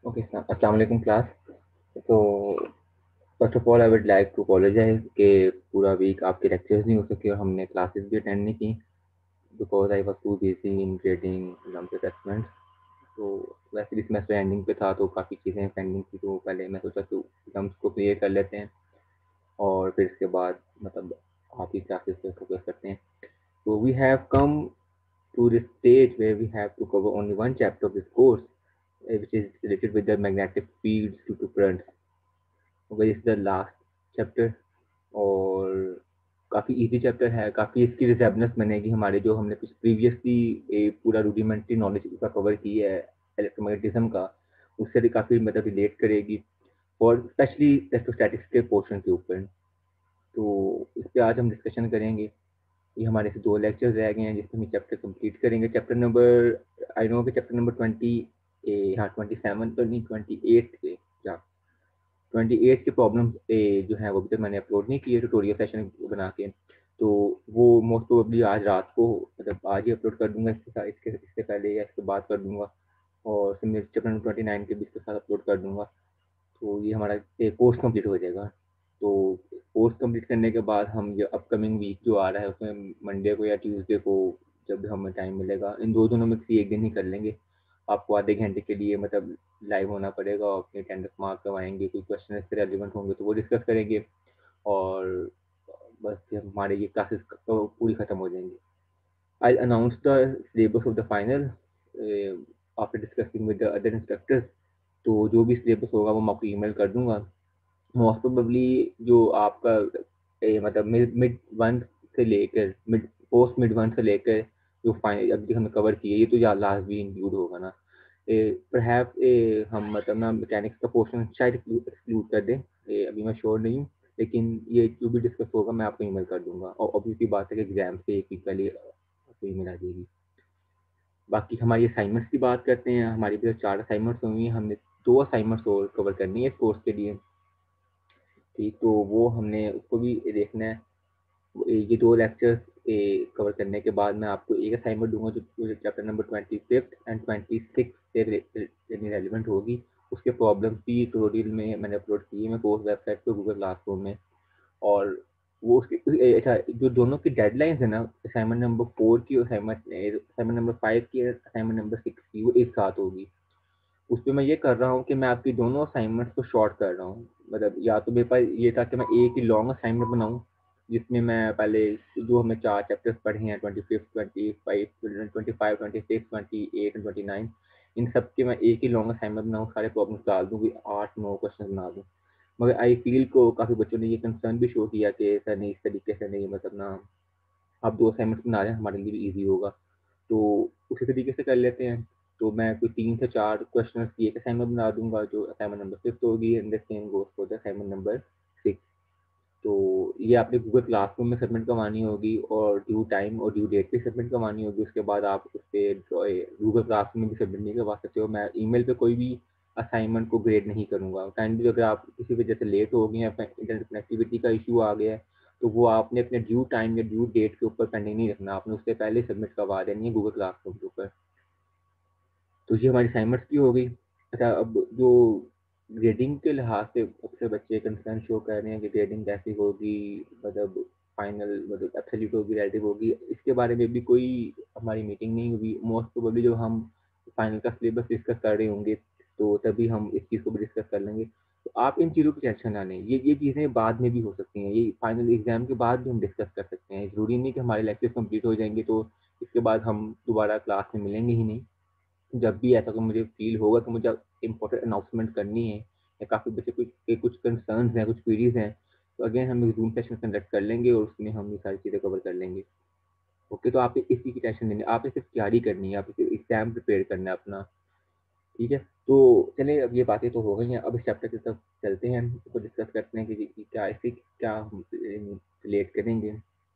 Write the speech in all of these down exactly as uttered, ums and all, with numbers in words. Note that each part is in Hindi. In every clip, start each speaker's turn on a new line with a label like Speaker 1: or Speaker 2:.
Speaker 1: ओके, अस्सलाम वालेकुम क्लास। तो first of all I would like to apologise कि पूरा वीक आपके लेक्चर्स नहीं हो सके और हमने क्लासेस भी अटेंड नहीं की because I was too busy in grading exams assessment. तो वैसे भी सेमेस्टर एंडिंग पे था तो काफ़ी चीज़ें पेंडिंग थी, तो पहले मैं सोचा कि एग्जाम्स को क्लियर कर लेते हैं और फिर इसके बाद मतलब आप ही क्लासेस पे फोकस करते हैं। तो we have come to the stage where we have to cover only one chapter of this course, uh, which is related with the magnetic fields due to currents. Okay, this is the last chapter और काफ़ी इजी चैप्टर है, काफ़ी इसकी रिजेबनेस बनेगी हमारे जो हमने प्रीवियसली पूरा रूडिमेंट्री नॉलेज उसका कवर की है इलेक्ट्रोमैग्नेटिज्म का, उससे भी काफ़ी मतलब रिलेट करेगी और स्पेशली इलेक्ट्रोस्टैटिक्स के पोर्शन के ऊपर। तो इस पर आज हम डिस्कशन करेंगे। ये हमारे से दो लेक्चर्स रह गए हैं जिसमें हम चैप्टर कंप्लीट करेंगे। चैप्टर नंबर आई नो कि चैप्टर नंबर ट्वेंटी हाँ ट्वेंटी सेवन तो नहीं, ट्वेंटी एट के या ट्वेंटी एट के प्रॉब्लम जो है वो अभी तक मैंने अपलोड नहीं किए ट्यूटोरियल सेशन बना के, तो वो मोस्ट प्रोबेबली आज रात को मतलब आज ही अपलोड कर दूंगा, इसके साथ इसके इससे पहले या इसके बाद कर दूंगा और फिर मैं चैप्टर नंबर ट्वेंटी नाइन के भी इसके साथ अपलोड कर दूंगा। तो ये हमारा कोर्स कंप्लीट हो जाएगा। तो कोर्स कंप्लीट करने के बाद हम ये अपकमिंग वीक जो आ रहा है उसमें मंडे को या ट्यूसडे को जब भी हमें टाइम मिलेगा इन दो दिनों में किसी एक दिन ही कर लेंगे। आपको आधे घंटे के लिए मतलब लाइव होना पड़ेगा और अपने अटेंडेंस मार्क करवाएंगे, कोई क्वेश्चन इससे रेलिवेंट होंगे तो वो डिस्कस करेंगे और बस हमारे ये क्लासेस तो पूरी खत्म हो जाएंगी। I announce the syllabus of the final after discussing with the other instructors. तो जो भी सिलेबस होगा वो मैं आपको ईमेल कर दूंगा। मोस्ट प्रोबेबली जो आपका ए, मतलब मिड मिड वन से लेकर मिड पोस्ट मिड वन से लेकर जो फाइनल अभी हमने कवर किए ये तो या लास्ट भी इंक्लूड होगा ना। परहैप हम मतलब ना मैकेनिक्स का पोर्शन शायद एक्सक्लूड कर दें, ए, अभी मैं श्योर नहीं हूँ, लेकिन ये जो भी डिस्कस होगा मैं आपको ईमेल कर दूंगा और ऑब्वियसली बात है कि एग्जाम से एक वीक पहले आपको ईमेल आ जाएगी। बाकी हमारी असाइनमेंट्स की बात करते हैं। हमारी भी चार असाइनमेंट्स हुई हैं, हमने दो असाइनमेंट्स और कवर करनी है इस कोर्स के लिए। ठीक, तो वो हमने उसको भी देखना है। ये दो लेक्चर्स कवर करने के बाद मैं आपको एक असाइनमेंट दूंगा जो chapter number twenty fifth and twenty six से रेलिवेंट होगी। उसके प्रॉब्लम भी ट्यूटोरियल में मैंने अपलोड की है मैं कोर्स वेबसाइट पे गूगल क्लासरूम में। और वो उसकी अच्छा जो दोनों की डेडलाइंस है ना, असाइनमेंट नंबर फोर की और असाइनमेंट असाइनमेंट नंबर फाइव की असाइनमेंट नंबर सिक्स की वो एक साथ होगी। उस पर मैं ये कर रहा हूँ कि मैं आपकी दोनों असाइनमेंट्स को शॉर्ट कर रहा हूँ। मतलब या तो मेरे पास ये था कि मैं एक ही लॉन्ग असाइनमेंट बनाऊँ जिसमें मैं पहले जो हमें चार चैप्टर्स पढ़े हैं twenty fifth twenty five twenty five twenty six twenty eight and twenty nine, इन सब के मैं एक ही लॉन्ग असाइनमेंट बनाऊँ, सारे प्रॉब्लम्स डाल दूँ, आठ नौ क्वेश्चन बना दूँ। मगर आई फील को काफ़ी बच्चों ने ये कंसर्न भी शो किया कि सर नहीं इस तरीके से नहीं, मतलब ना आप दो असाइनमेंट्स बना रहे हैं हमारे लिए भी ईजी होगा, तो उसी तरीके से कर लेते हैं। तो मैं कोई तीन से चार क्वेश्चन की एक असाइनमेंट बना दूंगा जो असाइनमेंट नंबर फिफ्थ होगी and the same goes for the assignment number six. तो ये आपने गूगल क्लासरूम में सबमिट करवानी होगी और ड्यू टाइम और ड्यू डेट पे सबमिट करवानी होगी। उसके बाद आप उस पर गूगल क्लासरूम में भी सबमिट नहीं करवा सकते हो। मैं ईमेल पे कोई भी असाइनमेंट को ग्रेड नहीं करूँगा। काइंडली अगर आप किसी वजह से लेट हो गए हैं, इंटरनेट कनेक्टिविटी का इशू आ गया है, तो वो आपने अपने ड्यू टाइम या ड्यू डेट के ऊपर पेंडिंग नहीं रखना, आपने उससे पहले सबमिट करवा देनी है गूगल क्लासरूम के ऊपर। तो ये हमारी असाइनमेंट्स की हो गई। अच्छा, अब जो ग्रेडिंग के लिहाज से अक्सर बच्चे कंसर्न शो कर रहे हैं कि ग्रेडिंग कैसी होगी, मतलब फाइनल मतलब एब्सोल्यूट होगी रिलेटिव होगी, इसके बारे में भी कोई हमारी मीटिंग नहीं हुई। मोस्ट प्रोबेबली जब हम फाइनल का सिलेबस डिस्कस कर रहे होंगे तो तभी हम इस चीज़ को भी डिस्कस कर लेंगे। तो आप इन चीज़ों की टेंशन ना लें, ये ये चीज़ें बाद में भी हो सकती हैं, ये फाइनल एग्जाम के बाद भी हम डिस्कस कर सकते हैं। ज़रूरी नहीं कि हमारे लेक्चर कंप्लीट हो जाएंगे तो इसके बाद हम दोबारा क्लास में मिलेंगे ही नहीं। जब भी ऐसा कोई मुझे फील होगा कि मुझे इम्पोर्टेंट अनाउंसमेंट करनी है या काफ़ी बच्चे कुछ के कुछ कंसर्न्स हैं, कुछ क्वेरीज हैं, तो अगेन हम एक जूम सेशन कंडक्ट कर लेंगे और उसमें हम ये सारी चीज़ें कवर कर लेंगे। ओके, तो आप इसी की टेंशन लेनी, आपने सिर्फ तैयारी करनी है, आपको एग्जाम प्रिपेयर करना है अपना। ठीक है, तो चलिए अब ये बातें तो हो गई हैं, अब इस चैप्टर की तरफ चलते हैं, इसको डिस्कस करते हैं कि कि क्या इसे क्या हम रिलेट करेंगे।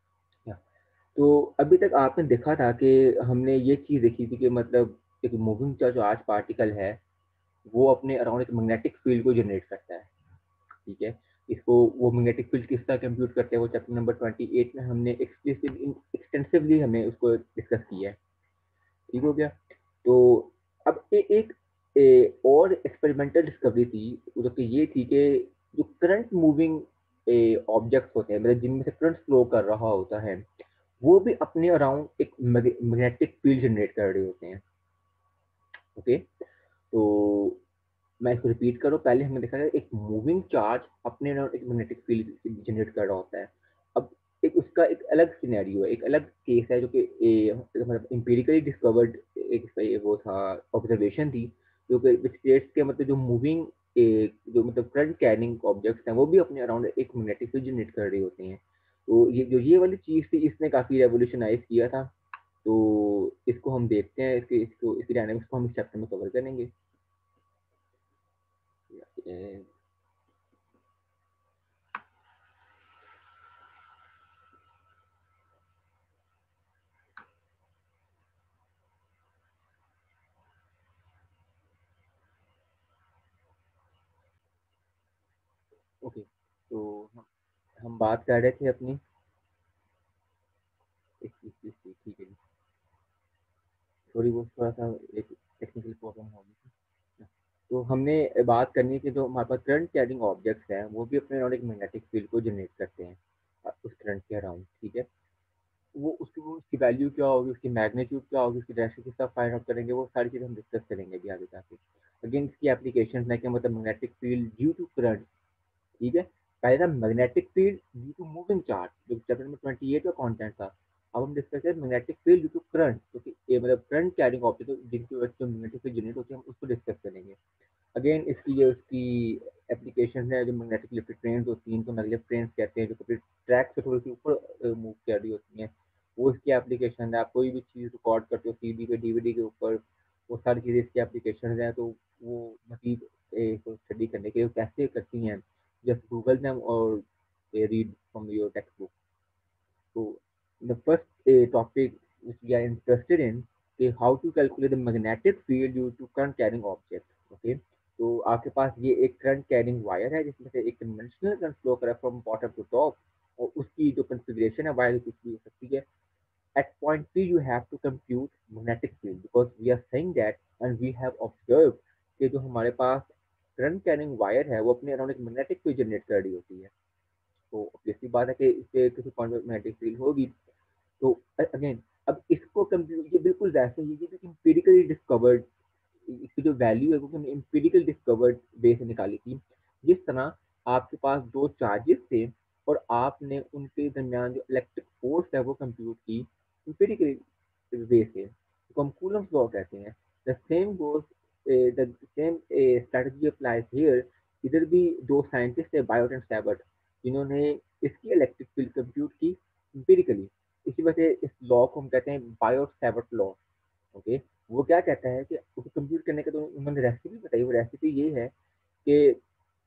Speaker 1: तो अभी तक आपने देखा था कि हमने ये चीज़ देखी थी कि मतलब एक मूविंग जो आज पार्टिकल है वो अपने अराउंड एक मैग्नेटिक फील्ड को जनरेट करता है। ठीक है, इसको वो मैग्नेटिक फील्ड किस तरह कंप्यूट करते हैं वो चैप्टर नंबर ट्वेंटी एट में हमने एक्सप्लिसिट एक्सटेंसिवली हमने उसको डिस्कस किया है। ठीक हो गया। तो अब ए, एक ए, और एक्सपेरिमेंटल डिस्कवरी थी जो कि ये थी कि जो करंट मूविंग ऑब्जेक्ट्स होते हैं, मतलब जिनमें से करंट फ्लो कर रहा होता है, वो भी अपने अराउंड एक मैग्नेटिक फील्ड जनरेट कर रहे होते हैं। ओके, तो मैं इसको रिपीट करूँ, पहले हमने देखा था एक मूविंग चार्ज अपने अराउंड एक मैग्नेटिक फील्ड जनरेट कर रहा होता है। अब एक उसका एक अलग सिनेरियो है, एक अलग केस है जो कि ए, मतलब एम्पिरिकली डिस्कवर्ड एक सही वो था, ऑब्जर्वेशन थी, जो कि स्टेट्स के मतलब जो मूविंग जो मतलब करंट कैरिंग ऑब्जेक्ट्स हैं वो भी अपने अराउंड एक मैग्नेटिक फील्ड जनरेट कर रहे होते हैं। तो ये जो ये वाली चीज़ थी इसने काफ़ी रेवोल्यूशनाइज किया था। तो इसको हम देखते हैं, इसके इसको इसकी डायनामिक्स को हम इस चैप्टर में कवर करेंगे। ओके, तो हम हम बात कर रहे थे अपनी एक चीज़ की थी, ठीक है जी। थोड़ी बहुत थोड़ा सा एक टेक्निकल प्रॉब्लम हो गई थी। तो हमने बात करनी थी जो हमारे पास करंट कैरिंग ऑब्जेक्ट्स हैं वो भी अपने अराउंड एक मैग्नेटिक फील्ड को जनरेट करते हैं अ, उस करंट के अराउंड, ठीक है। वो उसकी वो उसकी वैल्यू क्या होगी, उसकी मैग्नीट्यूड क्या होगी, उसकी डायरेक्शन किस तरह फाइंड आउट करेंगे, वो सारी चीज़ें हम डिस्कस करेंगे अभी आगे जाके। अगेन इसकी एप्लीकेशन है कि मतलब magnetic field due to current, ठीक है। पहले था magnetic field due to moving charge जो चैप्टर नंबर ट्वेंटी एट का कंटेंट था। अब हम डिस्कस करें magnetic field due to current, क्योंकि ये मतलब करंट कैरिंग ऑब्जेक्ट तो जिनकी वजह से मैग्नेटिक फील्ड जनरेट होती है, हम उसको डिस्कस करेंगे। अगेन इसकी जो उसकी एप्लीकेशन है, जो मैग्नेटिक इलेक्ट्रिक ट्रेन होती हैं, इनको मैग्नेटिक ट्रेन कहते हैं, जो कभी ट्रैक से थोड़ी सी ऊपर मूव कर रही होती हैं, वो इसकी एप्लीकेशन है। आप कोई भी चीज़ रिकॉर्ड करते हो सीडी पे, डीवीडी के ऊपर, वो सारी चीज़ें इसकी एप्लीकेशन हैं। तो वो मजीद स्टडी करने के लिए कैसे करती हैं, जस्ट गूगल them और read from your textbook. So the first uh, topic which we are interested in is how to calculate the magnetic field due to current carrying object. Okay, तो आपके पास ये एक करंट कैरिंग वायर है जिसमें से एक कन्वेंशनल करंट फ्लो कर रहा है फ्रॉम बॉटम टू टॉप, और उसकी जो कॉन्फ़िगरेशन है वायर कुछ भी हो सकती है। At point P you have to compute magnetic field because we are saying that and we have observed कि जो हमारे पास करंट कैरिंग वायर है वो अपने अराउंड एक मैग्नेटिक फील्ड जनरेट कर रही होती है। तो ऑब्वियसली बात है कि इससे किसी पॉइंट पर मैग्नेटिक फील्ड होगी। तो अगेन अब इसको कंप्यूट, ये बिल्कुल वैसे ही ये भी एम्पिरिकली डिस्कवर्ड, इसकी जो वैल्यू है वो हमने एम्पिरिकल डिस्कवर्ड वे से निकाली थी। जिस तरह आपके पास दो चार्जेस थे और आपने उनके दरमियान जो इलेक्ट्रिक फोर्स है वो कंप्यूट की एम्पिरिकल वे से, तो हम कूलम्स लॉ कहते हैं। The same goes the same strategy applies here. इधर भी दो साइंटिस्ट है, बायोट एंड सैबर्ट, जिन्होंने इसकी इलेक्ट्रिक फील्ड कंप्यूट की एम्पिरिकली। इसी वजह से इस लॉ को हम कहते हैं बायोट सैबर्ट लॉ। ओके, वो क्या कहता है कि उसको कंप्यूट करने का तो उन्होंने रेसिपी बताई। वो रेसिपी ये है कि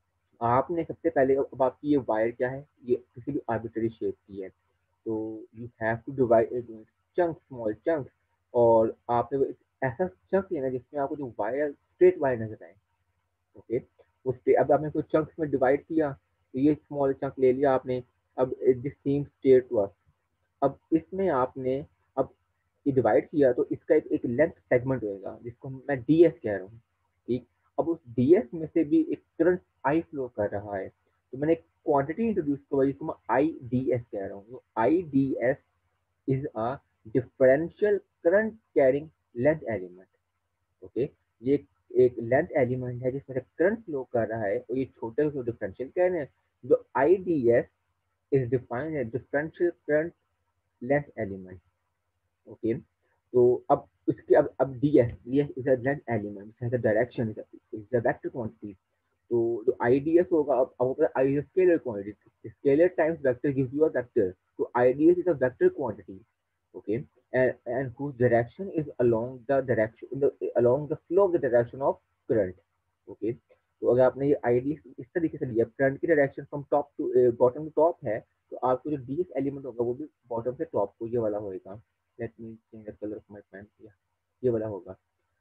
Speaker 1: आपने सबसे पहले, अब आपकी ये वायर क्या है, ये किसी भी आर्बिट्ररी शेप की है, तो you have to divide chunk, small chunk, और आपने वो एक ऐसा चंक लेना जिसमें आपको जो वायर स्ट्रेट वायर नजर आए। ओके, उस पे अब आपने कोई चंक्स में डिवाइड किया, तो ये स्मॉल चंक ले लिया आपने। अब this seems straight to us. अब इसमें आपने अब ये डिवाइड किया तो इसका एक, एक लेंथ सेगमेंट होएगा जिसको मैं डी एस कह रहा हूँ, ठीक। अब उस डी एस में से भी एक करंट आई फ्लो कर रहा है, तो मैंने एक क्वांटिटी इंट्रोड्यूस करवाई जिसको मैं आई डी एस कह रहा हूँ। तो I D S is a differential current carrying length element. Okay, ये एक, एक लेंथ एलिमेंट है जिसमें से करंट फ्लो कर रहा है, और ये छोटे उसको डिफरेंशियल कह रहे हैं। जो I D S is defined है differential current length element. Okay, तो अब उसके अब अब D S D S is a length element, has a direction, is a vector quantity. तो जो आई डी एस होगा, अब अब होता है I is scalar quantity, scalar times vector gives you a vector, तो I D S is a vector quantity. Okay, and and whose direction is along the direction in the along the flow of the direction of current. Okay, तो अगर आपने ये आईडी इस तरीके से लिया, करंट की direction from top to bottom to top है, तो आपको जो डी एस एलिमेंट होगा वो भी बॉटम से टॉप को ये वाला होएगा। Let me change the colour of my pen, ये वाला होगा।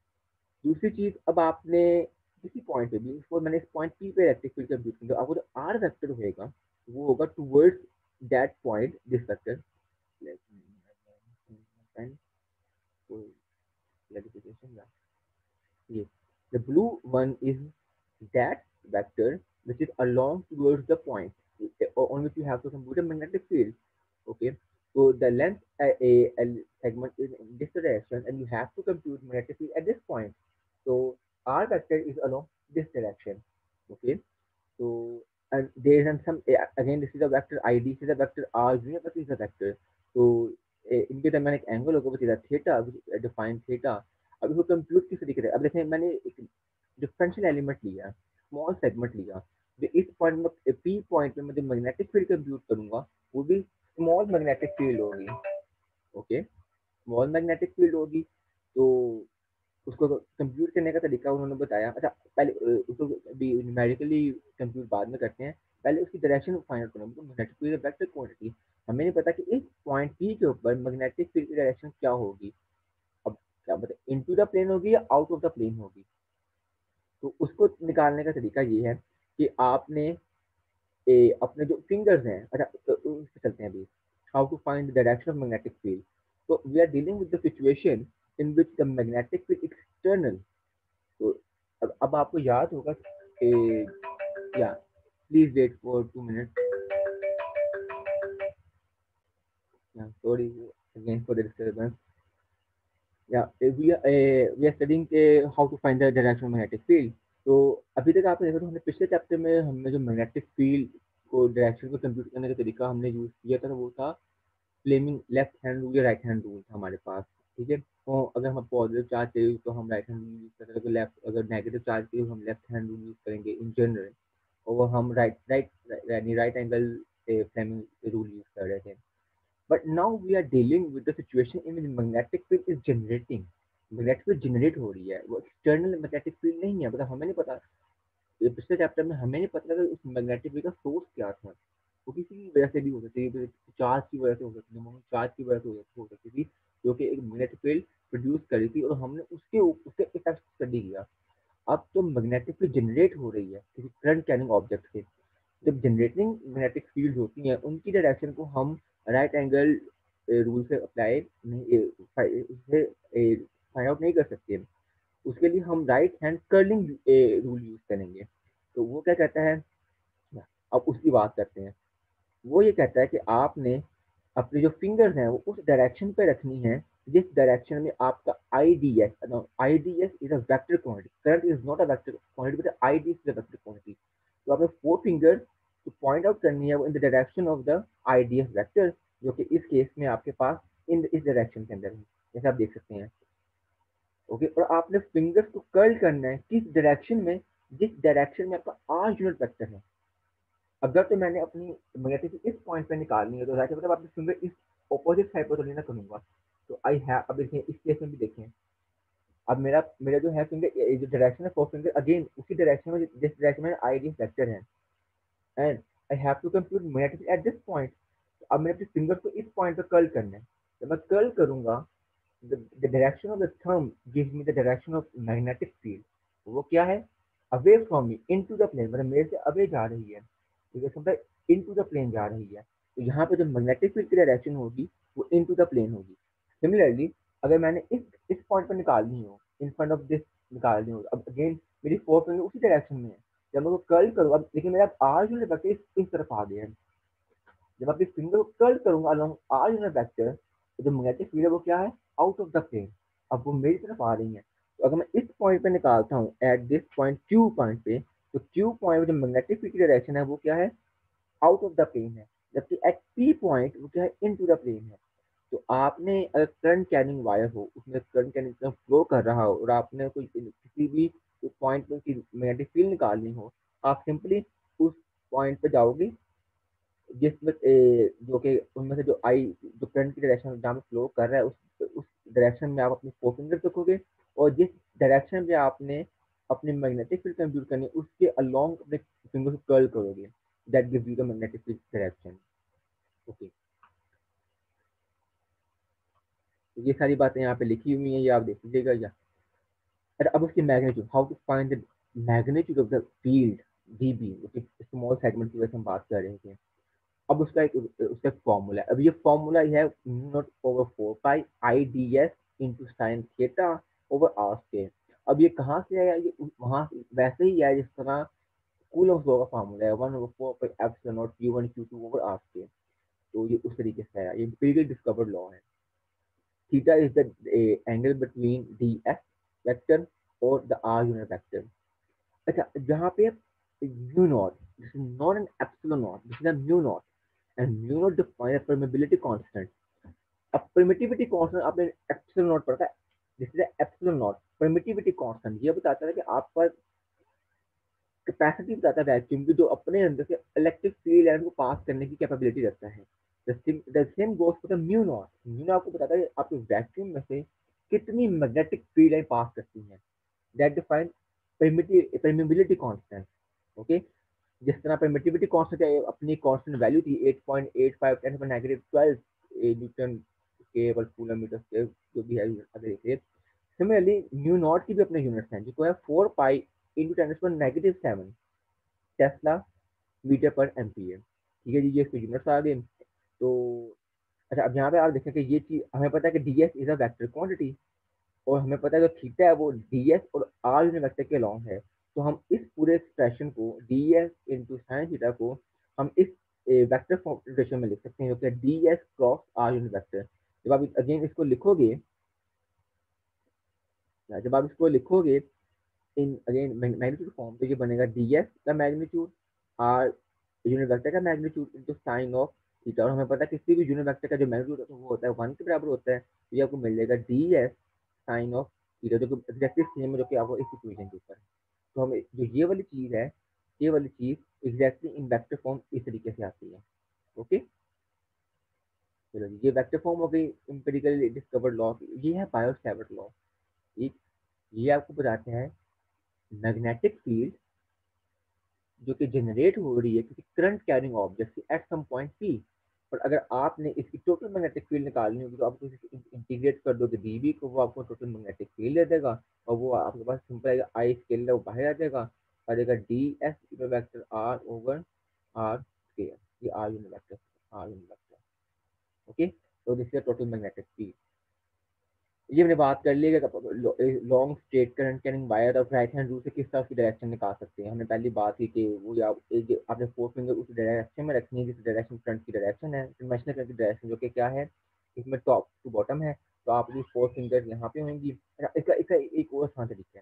Speaker 1: दूसरी चीज, अब आपने किसी पॉइंट पे भी इसको मैंने इस पॉइंट पी पे इलेक्ट्रिक फील्ड कंप्यूट किया, तो आपको जो आर वेक्टर होएगा वो होगा towards that point, this vector. Let me pen, clarification, ये The blue one is that vector which is along towards the point on which you have to compute a magnetic field. Okay, so the length a, a, a segment is in this direction, and you have to compute magnetic field at this point. So r vector is along this direction. Okay, so and there is some again this is a vector id, this is a vector r, unit vector is a vector. So a, इनके दरमियान एक एंगल होगा वो थीटा थीटा डिफाइन थीटा। अब इसको कंप्यूट किस तरीके से, अब देखें मैंने एक डिफरेंशियल एलिमेंट लिया, स्मॉल सेगमेंट लिया, जो इस पॉइंट में पी पॉइंट में मैं जो मैग्नेटिक फील्ड कंप्यूट करूंगा वो भी स्मॉल मैग्नेटिक फील्ड होगी। ओके, स्मॉल मैग्नेटिक फील्ड होगी। तो उसको कंप्यूट करने का तरीका उन्होंने बताया। अच्छा पहले उसको अभी न्यूमेरिकली कंप्यूट बाद में करते हैं, पहले उसकी डायरेक्शन फाइंड आउट करेंगे। तो मैग्नेटिक फील्ड वेक्टर क्वांटिटी हमें नहीं पता कि इस पॉइंट पी के ऊपर मैग्नेटिक फील्ड की डायरेक्शन क्या होगी। अब क्या बताए, इनटू द प्लेन होगी या आउट ऑफ द प्लेन होगी। तो उसको निकालने का तरीका ये है कि आपने ए, अपने जो फिंगर्स हैं, अच्छा तो उस पे चलते हैं अभी, how to find the direction of magnetic field. तो we are dealing with the situation in which the magnetic field external. तो अब अब आपको याद होगा कि या please wait for two minute, sorry again for the disturbance. या we we are studying how to find the direction of magnetic field. तो अभी तक आपने देखा तो हमने पिछले चैप्टर में हमने जो मैग्नेटिक फील्ड को डायरेक्शन को कंप्यूट करने का तरीका हमने यूज किया था, तो वो था फ्लेमिंग लेफ्ट हैंड रूल या राइट हैंड रूल था हमारे पास। ठीक है, तो अगर हम पॉजिटिव चार्ज चाहिए तो हम राइट हैंड रूल यूज करेंगे, अगर लेफ्ट अगर नेगेटिव चार्ज चाहिए तो हम लेफ्ट हैंड रूल यूज करेंगे इन जनरल। और वो हम राइट राइट यानी right angle Fleming rule use कर रहे थे। But now we are dealing with the situation in magnetic field is generating. Magnetic field generate हो रही है, वो एक्सटर्नल मैग्नेटिक फील्ड नहीं है, मतलब हमें नहीं पता। ये पिछले चैप्टर में हमें नहीं पता था उस मैग्नेटिक फील्ड का सोर्स क्या था। वो किसी की वजह से भी हो सकती है, चार्ज की वजह से हो सकती है, चार्ज की वजह से हो सकती थी, जो कि एक मैग्नेटिक फील्ड प्रोड्यूस करी थी, और हमने उसके उसके इफेक्ट स्टडी किया। अब तो मैग्नेटिक फील्ड जनरेट हो रही है किसी करंट कैरिंग ऑब्जेक्ट से। जब जनरेटिंग मैग्नेटिक फील्ड होती हैं उनकी डायरेक्शन को हम राइट एंगल रूल से अप्लाई नहीं, उससे फाइंड आउट नहीं कर सकते। उसके लिए हम right hand curling rule use करेंगे। तो वो क्या कहता है, अब उसकी बात करते हैं। वो ये कहता है कि आपने अपने जो फिंगर्स हैं वो उस डायरेक्शन पे रखनी है जिस डायरेक्शन में आपका I D S, I D S is a vector quantity, current is not a vector quantity but I D S is a vector quantity. तो आपने फोर फिंगर्स तो पॉइंट आउट करनी है वो in the direction of the I D S vector, जो कि इस केस में आपके पास इन इस डायरेक्शन के अंदर है, जैसे आप देख सकते हैं। ओके, और आपने फिंगर्स को कर्ल करना है किस डायरेक्शन में, जिस डायरेक्शन में आपका आर यूनिट वेक्टर है। अगर तो मैंने अपनी मैग्नेटिक इस पॉइंट पे निकालनी है तो जाके मतलब आपने फिंगर इस ऑपोजिट साइड पर तो नहीं ना करूंगा। तो आई हैव, अब देखें इस केस में भी देखें, अब मेरा मेरा जो है फिंगर जो डायरेक्शन है फोर फिंगर अगेन उसी डायरेक्शन में जिस डायरेक्शन में आई डी वेक्टर है, and I have to compute magnetic at this point. अब मैंने अपने फिंगर को इस पॉइंट पर कर्ल करना है। जब मैं कर्ल करूंगा, the, the direction of the thumb gives me the direction of magnetic field। वो क्या है, away from me into the plane, मतलब मेरे से अवे जा रही है, ठीक है, समझा, इनटू द प्लेन जा रही है। तो यहाँ पे जो मैग्नेटिक फील्ड की डायरेक्शन होगी वो इनटू द प्लेन होगी। सिमिलरली अगर मैंने इस इस पॉइंट पर निकालनी हो, इन फ्रंट ऑफ दिस निकालनी हो, अब अगेन मेरी फोर फिंगर उसी डायरेक्शन में है। जब मैं वो कर्ल करूँ, अब देखिए मेरा आर जो है इस, इस तरफ आ गया है। जब अपनी फिंगर को कर्ल करूंगा अलोंग आर यूनिट वेक्टर, तो जो मैग्नेटिक फील्ड है वो क्या है, आउट ऑफ द प्लेन। अब वो मेरी तरफ आ रही है। तो अगर मैं इस पॉइंट पे निकालता हूँ at this point Q point पे, तो क्यू पॉइंट जो मैग्नेटिक फील्ड की डायरेक्शन है वो क्या है, आउट ऑफ द प्लेन है। जबकि एट पी पॉइंट वो क्या है, इन टू द प्लेन है। तो आपने अगर करंट कैरिंग वायर हो, उसमें करंट कैरिंग फ्लो कर रहा हो, और आपने कोई किसी भी पॉइंट पे उसकी मैग्नेटिक फील्ड निकालनी हो, आप सिंपली उस पॉइंट पे जाओगे जिसमें ए, जो कि उनमें से जो आई जो करंट की डायरेक्शन जहाँ पे फ्लो कर रहा है उस उस डायरेक्शन में आप अपनी फोर फिंगर रखोगे, और जिस डायरेक्शन में आपने अपनी मैग्नेटिक फील्ड कंप्यूट करनी है उसके अलोंग अपने फिंगर को कर्ल करोगे। That gives you the magnetic field direction. Okay, तो ये सारी बातें यहाँ पे लिखी हुई हैं, ये आप देख लीजिएगा। या और अब उसकी magnitude, how to find the magnitude of the field D B, okay, small segment की वजह से हम बात कर रहे थे। अब उसका एक उसका एक फॉर्मूला है। अब ये फॉर्मूला है naught over four pi I D S into sine theta over R square. अब ये कहाँ से आया, ये वहां वैसे ही आया जिस तरह कूलम्स लॉ का फार्मूला है, वन ओवर फोर पर epsilon naught Q one Q two over R square. तो ये उस तरीके से आया, ये एम्पिरिकल डिस्कवर्ड लॉ है। Theta is the angle between D S vector और द आर यूनिट वेक्टर। अच्छा, जहाँ पे mu naught, this is not an epsilon naught, this is a mu naught, and mu naught define permeability constant. अब परमिटिविटी कांस्टेंट आपने एप्सिलॉन नॉट पढ़ा है, this is epsilon naught permittivity constant. ये बताता है कि आपका कैपेसिटी बताता है वैक्यूम की, जो अपने अंदर से इलेक्ट्रिक फील्ड लाइन को पास करने की कैपेबिलिटी रखता है। The same goes for the mu naught. Mu आपको बताता है आपके वैक्यूम में से कितनी मैग्नेटिक फील्ड लाइन पास करती है। That define permeability constant. Okay, जिस तरह परमिटिविटी कांस्टेंट अपनी कांस्टेंट वैल्यू थी eight point eight five ten पर नेगेटिव ट्वेल्व न्यूटन के पर कूलम मीटर स्क्वायर जो भी है अगर इसे। सिमिलरली म्यू नॉट की भी अपने यूनिट्स हैं, जो है फोर पाई इंटू टेन पर negative seven tesla metre per ampere. ठीक है जी, ये इसके यूनिट्स आ गए। तो अच्छा, अब यहाँ पे आप देखें कि ये चीज हमें पता है कि D S is a vector quantity, और हमें पता है जो थीटा है वो डी एस और आर यूनिट वेक्टर के अलॉन्ग है। तो हम इस पूरे एक्सप्रेशन को D S into sine theta को हम इस वेक्टर फॉर्मेशन में लिख सकते हैं, जो कि D S cross R unit vector. जब आप अगेन इसको लिखोगे, जब आप इसको लिखोगे इन अगेन मैग्नीट्यूड फॉर्म, तो ये बनेगा डी एस का मैग्नीट्यूड आर यूनिट वेक्टर का magnitude into sine of theta. और हमें पता है किसी भी यूनिट वेक्टर का जो मैग्नीट्यूड होता है वो होता है वन के बराबर होता है। तो ये आपको मिल जाएगा D S sine of theta, जो कि एग्जैक्टली सेम है जो कि आपको इस इक्वेशन के ऊपर है। तो हमें जो ये वाली चीज है, ये वाली चीज एग्जैक्टली इन वेक्टर फॉर्म इस तरीके से आती है। ओके, चलो ये वेक्टर फॉर्म हो गई एम्पिरिकली डिस्कवर्ड लॉ। ये है बायो-सैवर्ट लॉ। ठीक, ये आपको बताते हैं मैग्नेटिक फील्ड जो कि जनरेट हो रही है किसी करंट कैरिंग ऑब्जेक्ट से एट सम पॉइंट पी। पर अगर आपने इसकी टोटल मैग्नेटिक फील्ड निकालनी होगी तो आप इंटीग्रेट कर दोगे डीवी को, वो आपको टोटल मैग्नेटिक फील्ड दे देगा। और वो आपके पास सिंपल आएगा, आई स्केल है वो बाहर आ जाएगा, आ जाएगा D S vector R over R square. ये R unit vector, R unit vector. Okay, तो this is total magnetic field. ये मैंने बात कर ली है long straight current carrying wire of right hand rule से किस तरह की डायरेक्शन निकाल सकते हैं। हमने पहली बात की कि वो या एक आपने फोर फिंगर उस डायरेक्शन में रखनी है जिस डायरेक्शन फ्रंट की डायरेक्शन है, कन्वेंशनल करंट की डायरेक्शन, जो कि क्या है इसमें टॉप टू बॉटम है। तो आपकी फोर फिंगर यहाँ पे होंगी। इसका इसका एक और आसान तरीका है,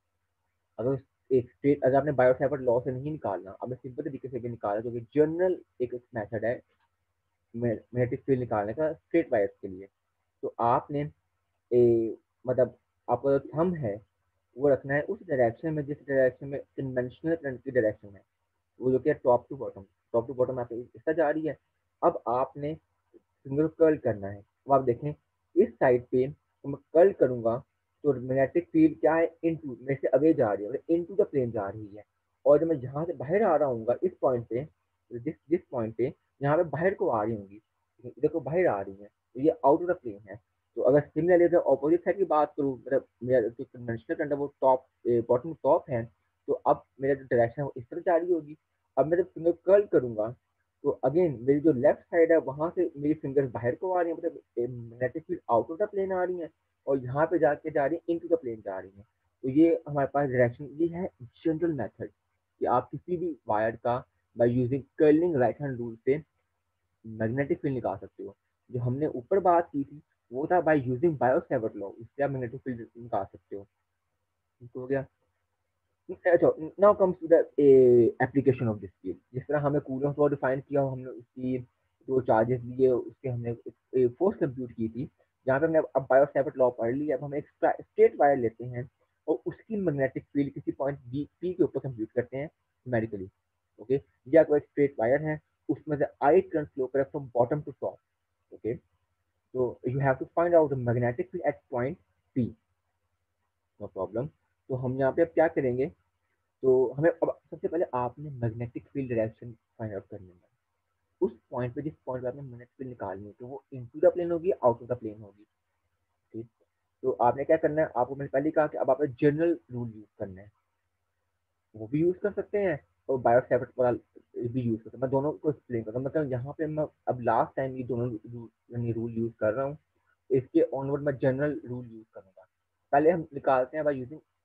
Speaker 1: अगर एक स्ट्रेट अगर आपने बायोसैवर्ट लॉ से नहीं निकालना, आपने सिंपल तरीके से भी निकाला, जो कि जनरल एक मेथड है मैग्नेटिक फील्ड निकालने का स्ट्रेट वायर्स के लिए। तो आपने ए, मतलब आपका जो थंब है वो रखना है उस डायरेक्शन में जिस डायरेक्शन में कन्वेंशनल करंट की डायरेक्शन है, वो जो कि top to bottom, top to bottom आपको इस तरह जा रही है। अब आपने फिंगर कर्ल करना है। अब आप देखें इस साइड पे तो मैं कर्ल करूंगा तो मैग्नेटिक फील्ड क्या है, इनटू मेरे से अवे जा रही है, इनटू द प्लेन जा रही है। और जब मैं यहाँ से बाहर आ रहा हूँ इस पॉइंट पे, जिस जिस पॉइंट पे यहाँ पे बाहर को आ रही होंगी, देखो बाहर आ रही है, तो ये आउट ऑफ द प्लेन है। तो अगर सिमिलरली अगर ऑपोजिट साइड की बात करूँ, मतलब मेरा जो कन्वेंशनल करंट है वो टॉप बॉटम टॉप है, तो अब मेरा जो डायरेक्शन है वो इस तरह जा रही होगी। अब मैं जब फिंगर कर्ल करूंगा तो अगेन मेरी जो लेफ्ट साइड है वहां से मेरी फिंगर्स बाहर को आ रही है, मतलब magnetic field out of the plane आ रही है, और यहाँ पे जाके जा रही है इनटू द प्लेन जा रही है। तो ये हमारे पास डायरेक्शन, ये है जनरल मेथड कि आप किसी भी वायर का by using curling right hand rule से मैग्नेटिक फील्ड निकाल सकते हो। जो हमने ऊपर बात की थी वो था बाय यूजिंग बायो-सैवर्ट लॉ, इससे आप मैग्नेटिक फील्ड निकाल सकते हो। ठीक हो गया। अच्छा, now comes to the application of this field. जिस तरह हमें कूलम्स लॉ डिफाइन किया, हमने उसकी जो चार्जेस दिए उसके हमने फोर्स कंप्यूट की थी, जहाँ पे हमने अब बायो-सैवर्ट लॉ पढ़ लिया। अब हम एक स्ट्रेट वायर लेते हैं और उसकी मैग्नेटिक फील्ड किसी पॉइंट बी पी के ऊपर कंप्यूट करते हैं न्यूमेरिकली। ओके, ये आपको एक स्ट्रेट वायर है, उसमें से आई करंट फ्लो करे from bottom to top. Okay, तो you have to find out the magnetic field at point P. No problem. तो हम यहाँ पे अब क्या करेंगे, तो हमें अब सबसे पहले आपने magnetic field direction find out करनी है। उस पॉइंट पे जिस पॉइंट पे आपने मैग्नेटिक फील्ड निकालनी है, तो वो इनटू द प्लेन होगी आउट ऑफ द प्लेन होगी। ठीक, तो आपने क्या करना है, आपको मैंने पहले कहा कि अब आपने जनरल रूल यूज करना है, वो भी यूज कर सकते हैं और बायो-सैवर्ट वाला भी यूज कर सकते हैं। मैं दोनों को एक्सप्लेन करता हूँ, मतलब यहाँ पे मैं अब लास्ट टाइम ये दोनों रूल यूज कर रहा हूँ, इसके ऑनवर्ड मैं जनरल रूल यूज करूंगा। पहले हम निकालते हैं by using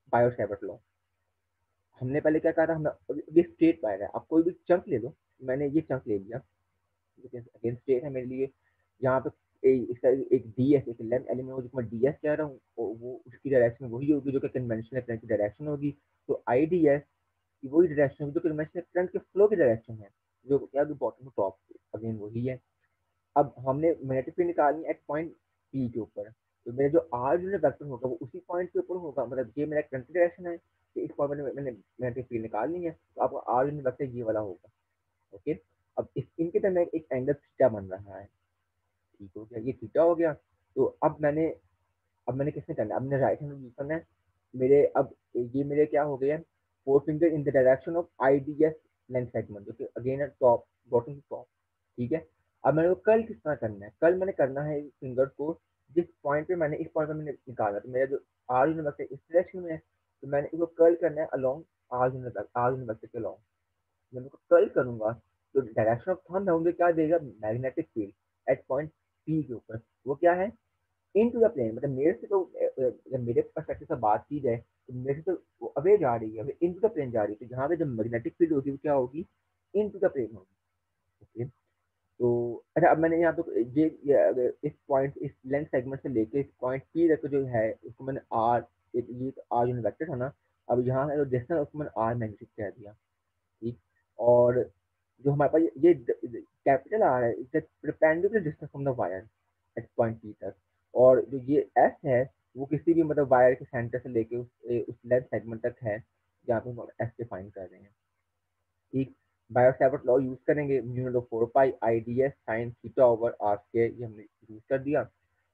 Speaker 1: Biot Savart law. हमने पहले क्या कहा था, हमने ये स्ट्रेट वायर है, आप कोई भी चंक ले लो, मैंने ये चंक ले लिया, अगेन स्ट्रेट है मेरे लिए, यहाँ पे ए- इसका एक डी एस, एक लेंथ एलिमेंट हो, जिसमें डी एस कह रहा हूँ, वो वो उसकी डायरेक्शन वही होगी जो कि कन्वेंशनल करंट की डायरेक्शन होगी। तो आई डी एस की वही डायरेक्शन होगी जो कन्वेंशनल करंट के फ्लो की डायरेक्शन है, जो क्या बॉटम टू टॉप, अगेन वही है। अब हमने मैग्नेटिक फील्ड निकालनी एट पॉइंट पी के ऊपर, तो मेरा जो आर यूनिट वेक्टर होगा वो उसी पॉइंट के ऊपर होगा, मतलब ये मेरा करंट की डायरेक्शन है, कि इस पॉइंट में मैंने मैग्नेटिक फील्ड निकालनी है, तो आपका आर यूनिट वेक्टर ये वाला होगा। ओके, अब इस इनके दरमियान एक एंगल थीटा बन रहा है, ठीक हो गया, ये थीटा हो गया। तो अब मैंने अब मैंने किसने करना है, अब मैंने राइट हैंड यूज करना है। मेरे अब ये मेरे क्या हो गया, four finger in the direction of I D S length segment, जो कि अगेन है टॉप, बॉटम टू टॉप, ठीक है। अब मैंने वो कल किस तरह करना है, कल मैंने करना है फिंगर को जिस पॉइंट पे मैंने इस पॉइंट पे मैंने निकाला, तो मेरा जो आर यूनिट वेक्टर इस डायरेक्शन में है, तो मैंने इसको कर्ल करना है along R unit R unit vector के अलॉन्ग। जब मैं कर्ल करूंगा तो डायरेक्शन ऑफ थंब है मुझे क्या देगा, magnetic field at point P के ऊपर, वो क्या है, इन टू द प्लेन, मतलब मेरे से तो जब मेरे पर्सपेक्टिव से बात की जाए तो मेरे से तो वो अवे जा रही है, इन टू द प्लेन जा रही है, तो यहाँ पे जब मैग्नेटिक फील्ड होगी वो क्या होगी, इन टू द प्लेन होगी। ओके, तो अच्छा अब मैंने यहाँ पे ये, ये अगर इस पॉइंट इस लेंथ सेगमेंट से लेके इस पॉइंट पी तक जो है उसको मैंने आर, एक ये आर यूनिट वेक्टर था ना, अब यहाँ है जो डिस्टेंस उसको मैंने आर मैग्नेटिक कह दिया, ठीक। और जो हमारे पास ये कैपिटल आर है, it's perpendicular distance from the wire at point P तक, और जो ये एस है वो किसी भी मतलब वायर के सेंटर से लेके उस उस लेंथ सेगमेंट तक है जहाँ पे हम एस डिफाइन कर रहे हैं, ठीक। बायो सेवर्ट लॉ यूज करेंगे, mu naught four pi I D S sine theta over R square, ये हमने यूज कर दिया।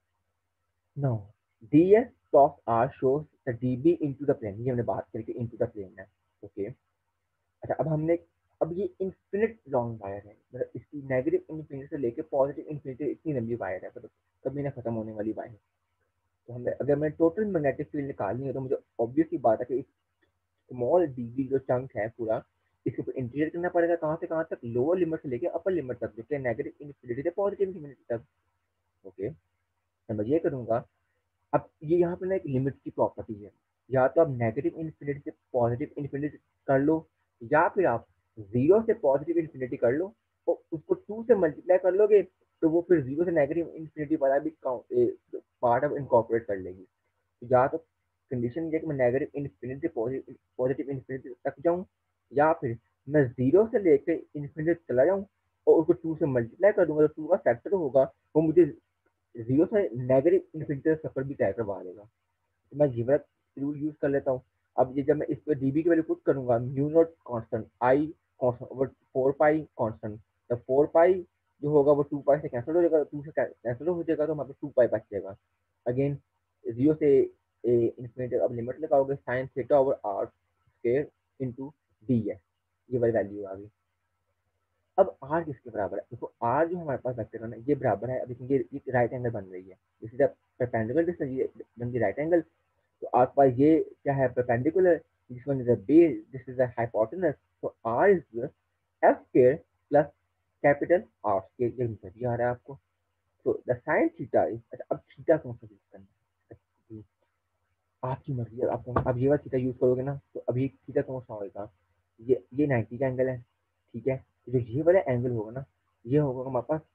Speaker 1: No, D S of R shows the D B into the plane, ये हमने बात करी कि इनटू द प्लेन है। ओके, अच्छा अब हमने, अब ये इन्फिनिट लॉन्ग वायर है, मतलब इसकी नेगेटिव इन्फिनिटी से लेके पॉजिटिव इन्फिनिटी इतनी लंबी वायर है, मतलब कभी ना खत्म होने वाली वायर। तो हमें अगर मैं टोटल मैग्नेटिक फील्ड निकालनी है तो मुझे ऑब्वियस ही बात है कि स्मॉल डीबी जो चंक है पूरा, इसके ऊपर इंटीग्रेट करना पड़ेगा, कहाँ से कहाँ तक, लोअर लिमिट से लेके अपर लिमिट तक, जो कि नेगेटिव इन्फिनिटी से पॉजिटिव इन्फिनिटी तक। ओके, मैं ये करूंगा। अब ये यहाँ पे ना एक लिमिट की प्रॉपर्टी है, या तो आप नेगेटिव इन्फिनिटी से पॉजिटिव इन्फिनिटी कर लो, या फिर आप जीरो से पॉजिटिव इन्फिनिटी कर लो और उसको टू से मल्टीप्लाई कर लोगे, तो वो फिर जीरो से नेगेटिव इन्फिनिटी वाला भी पार्ट ऑफ इनकॉर्पोरेट कर लेगी। तो या तो कंडीशन ये कि मैं नेगेटिव इन्फिनिटी से पॉजिटिव इन्फिनिटी तक जाऊँ, या फिर मैं जीरो से लेकर इन्फिनिटी चला जाऊँ और उसको टू से मल्टीप्लाई कर दूंगा, तो टू का फैक्टर होगा, वो मुझे जीरो से नेगेटिव इन्फिनिटी सफर भी तय करवा देगा। तो मैं ये वाला रूल यूज कर लेता हूँ। अब ये जब मैं इस पर डीबी की वैल्यू पुट करूंगा, mu naught constant I constant over four pi constant, तो फोर पाई जो होगा वो टू पाई से कैंसिल हो जाएगा, टू से कैंसिल हो जाएगा, तो हमारे पास टू पाई बच जाएगा। अगेन जीरो से इन्फिनिटी अब लिमिट लगाओगे, sine theta over R square into D है, ये वाली वैल्यू आ गई। अब आर किसके बराबर है, देखो आर जो हमारे पास वेक्टर है ना ये बराबर है, अब इसमें ये राइट एंगल बन रही है, this is the perpendicular distance, ये बन गई राइट एंगल। तो आपके पास ये क्या है, perpendicular, this one is a base, this is a hypotenuse, तो R is F square plus capital R square, ये भी आ रहा है आपको। तो द साइन थीटा इज, अच्छा अब थीटा कौन सा यूज करना है, आपकी मर्जी है, आप अब ये वाला थीटा यूज करोगे ना, तो अभी थीटा कौन सा होगा, ये ये नाइन्टी का एंगल है, ठीक है। तो जो ये वाला एंगल होगा ना, ये होगा हमारे पास,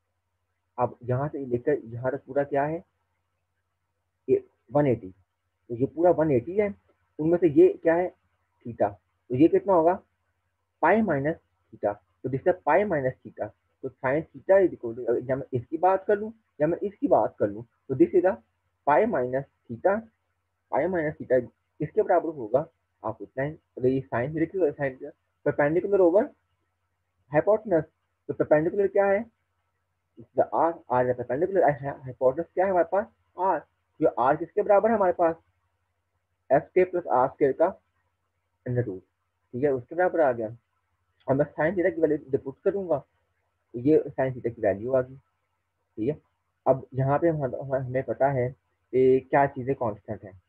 Speaker 1: अब यहाँ से लेकर यहाँ तक पूरा क्या है, ये वन एटी, तो ये पूरा वन एटी है, उनमें से ये क्या है, थीटा, तो ये कितना होगा, पाई माइनस थीटा, तो दिस पाई माइनस थीटा, तो sine theta is equal to, या मैं इसकी बात कर लूँ या मैं इसकी बात कर लूँ, तो this is pi minus theta, pi minus theta किसके बराबर होगा, आप उतना ही, अगर ये sine theta sine perpendicular over hypotenuse, तो परपेंडिकुलर क्या है, आर आर परपेंडिकुलर, हाइपोटेनस क्या है हमारे पास, आर, जो आर किसके बराबर है हमारे पास, एफ के प्लस आर स्केयर का अंडर रूट, ठीक है, उसके बराबर आ गया। और मैं साइन थीटा की वैल्यू पुट करूंगा, तो ये साइन थीटा की वैल्यू आ गई, ठीक है। अब यहाँ पे हम, हम, हमें पता है कि क्या चीज़ें कांस्टेंट है,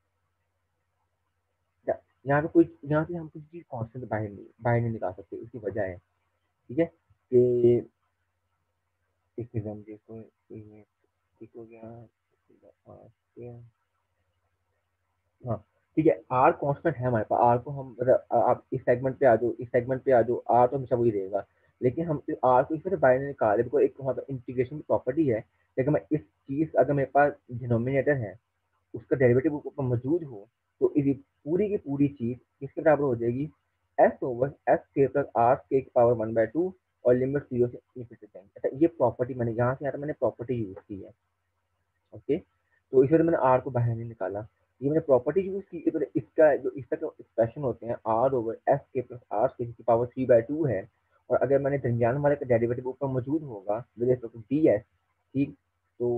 Speaker 1: यहाँ पे कुछ, यहाँ से हम कुछ चीज़ कांस्टेंट बाहर नहीं बाहर नहीं निकाल सकते, उसकी वजह है, ठीक है, कि एक एग्जाम देखो, ठीक हो गया, हाँ, ठीक है, आर कांस्टेंट है हमारे पास, आर को हम मतलब आप इस सेगमेंट पे आ जाओ, इस सेगमेंट पे आ जाओ, आर तो हमेशा वही रहेगा। लेकिन हम आर को इस तरह बाहर निकाले, बिकॉज एक मतलब इंटीग्रेशन की प्रॉपर्टी है, लेकिन मैं इस चीज अगर मेरे पास डिनोमिनेटर है उसका डेरिवेटिव ऊपर मौजूद हो, तो इस पूरी की पूरी चीज किसके बराबर हो जाएगी, एस ओवर एस के प्लस आर के पावर वन बाय टू, और लिमिट जीरो से इन्फिनिटी तक। अच्छा, ये प्रॉपर्टी मैंने यहाँ से यहाँ मैंने प्रॉपर्टी यूज की है। ओके, तो इस वजह मैंने आर को बाहर नहीं निकाला, ये मैंने प्रॉपर्टी यूज की। तो इसका जो इसका जो एक्सप्रेशन होते हैं आर ओवर एस के प्लस आर के की पावर थ्री बाय टू है, और अगर मैंने दरमियान वाले का डेरिवेटिव ऊपर मौजूद होगा with respect to D S, ठीक, तो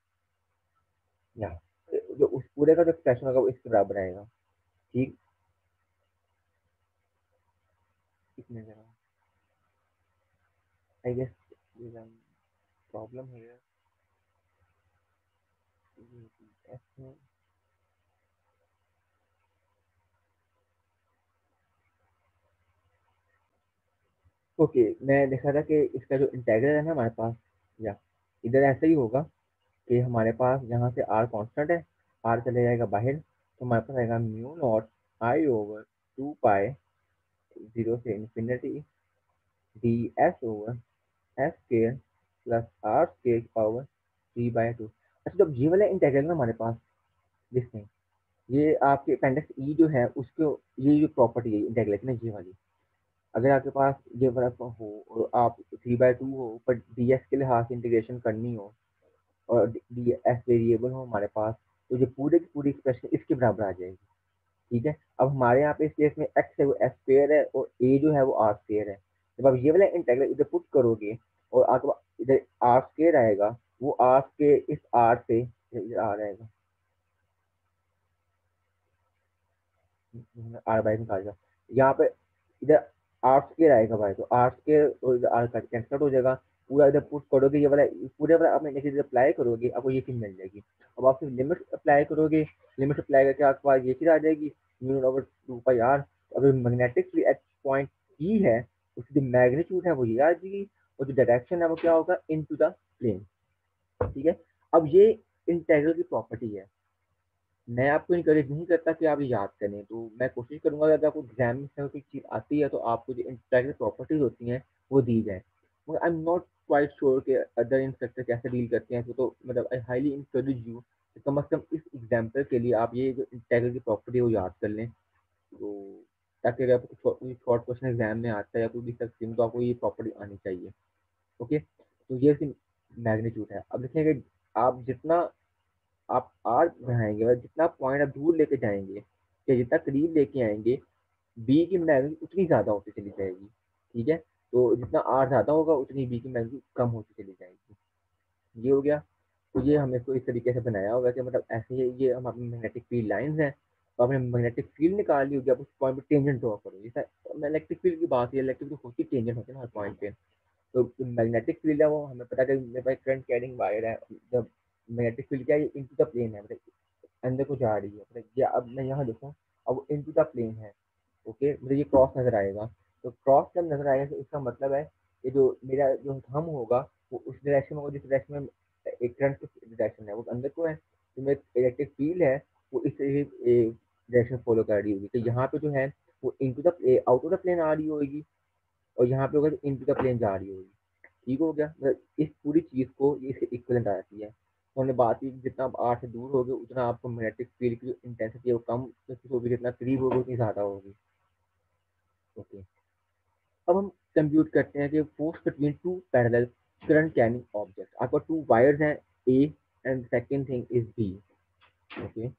Speaker 1: यहाँ जो उस पूरे का जो एक्सप्रेशन होगा वो इसके बराबर आएगा। ठीक, कितने जरा आई गेस प्रॉब्लम है। ओके, मैं देखा था कि इसका जो इंटेग्रल है ना हमारे पास, या इधर ऐसा ही होगा कि हमारे पास यहाँ से आर कांस्टेंट है, आर चले जाएगा बाहर, तो हमारे पास आएगा mu naught I over two pi zero से infinity D S over S square plus R square की पावर थ्री बाई टू। अच्छा, जब ये वाला इंटेग्रल ना हमारे पास, लिखते हैं, ये आपके अपेंडिक्स ई जो है उसको, ये जो प्रॉपर्टी है इंटेग्रल की ना ये वाली, अगर आपके पास ये वाला हो और आप थ्री बाई टू हो पर डी एस के लिहाज से इंटीग्रेशन करनी हो, और डी एस वेरिएबल हो हमारे पास, तो ये पूरे की पूरी एक्सप्रेशन इसके बराबर आ जाएगी। ठीक है, अब हमारे यहाँ पे इस केस में एक्स है वो एस स्क्वायर है, और ए जो है वो आर स्क्वायर है। जब आप ये वाला इंटेग्रल इधर पुट करोगे और आपके पास इधर आर स्क्वायर आएगा, वो आर के इस आर से इधर आर आएगा, आर बाई निकाल, यहाँ पे इधर आर स्क्वायर आएगा भाई, तो आर स्क्वायर और इधर आर का कैंसिल हो जाएगा, पूरा इधर पुट करोगे ये वाला, पूरे वाला आपने जैसे अप्लाई करोगे आपको ये चीज मिल जाएगी। अब आप सिर्फ लिमिट अप्लाई करोगे, लिमिट अप्लाई करके आपके पास ये चीज आ जाएगी, mu over two pi R. अगर मैग्नेटिक एट पॉइंट ई है, उसकी जो मैग्नीट्यूड है वो ये आ जाएगी, और जो डायरेक्शन है वो क्या होगा, इन टू द प्लेन। ठीक है, अब ये इंटेग्रल की प्रॉपर्टी है, मैं आपको इनकरेज नहीं करता कि आप ये याद करें, तो मैं कोशिश करूंगा कि अगर आपको एग्जाम में कोई चीज़ आती है तो आपको जो इंटेग्रल प्रॉपर्टीज होती हैं वो दी जाए। मगर I am not quite sure कि अदर इंस्ट्रक्टर कैसे डील करते हैं, तो, तो मतलब आई हाईली इंकरेज यू कि कम अज कम इस एग्जाम्पल के लिए आप ये जो इंटेग्रल की प्रॉपर्टी है वो याद कर लें, तो ताकि अगर आपको कोई शॉर्ट क्वेश्चन एग्जाम में आता है या कोई भी सकती है तो आपको ये प्रॉपर्टी आनी चाहिए। ओके, तो ये इसकी मैग्नीट्यूड है। अब देखेंगे, आप जितना आप आर बढ़ाएंगे, मतलब जितना पॉइंट आप दूर लेके जाएंगे या जितना करीब लेके आएंगे, बी की मैग्नीट्यूड उतनी ज्यादा होती चली जाएगी। ठीक है, तो जितना आर ज्यादा होगा उतनी बी की मैग्नीट्यूड कम होती चली जाएगी। ये हो गया। तो ये हमने इसको इस तरीके से बनाया होगा कि मतलब ऐसे ही ये हम अपनी मैग्नेटिक फील्ड लाइंस हैं, तो आपने मैग्नेटिक फील्ड निकाल ली होगी, आप उस पॉइंट पे टेंजेंट ड्रॉ करो, जैसा इलेक्ट्रिक फील्ड की बात है, इलेक्ट्रिक तो होती टेंजेंट होती है ना हर पॉइंट पे। तो मैग्नेटिक फील्ड है वो हमें पता है कि मेरे पास करंट कैरिंग वायर है, जब मैग्नेटिक फील्ड क्या है, इनटू द प्लेन है, मतलब अंदर को जा रही है, मतलब ये अब मैं यहाँ देखूँ, अब इनटू द प्लेन है। ओके, मुझे ये क्रॉस नजर आएगा, तो क्रॉस जब नजर आएगा तो इसका मतलब है कि जो मेरा जो थंब होगा वो उस डायरेक्शन में होगा जिस डायरेक्शन में एक करंट की डायरेक्शन है वो अंदर को है, तो मेरी इलेक्ट्रिक फील्ड है वो इस डायरेक्शन फॉलो कर रही होगी, तो यहाँ पे जो है वो into the out of the plane आ रही होगी, और यहाँ पे होगा तो इनटू द प्लेन जा रही होगी। ठीक हो गया, मतलब इस पूरी चीज को ये इसके इक्वलेंट आ जाती है। तो हमने बात की कि जितना आप आर से दूर होगे उतना आपको मैग्नेटिक फील्ड की जो इंटेंसिटी है वो कम होगी, जितना करीब होगा उतनी ज्यादा होगी। ओके, अब हम कंप्यूट करते हैं कि force between two parallel current carrying object, आपका टू वायर्स हैं A and second thing is B. Okay,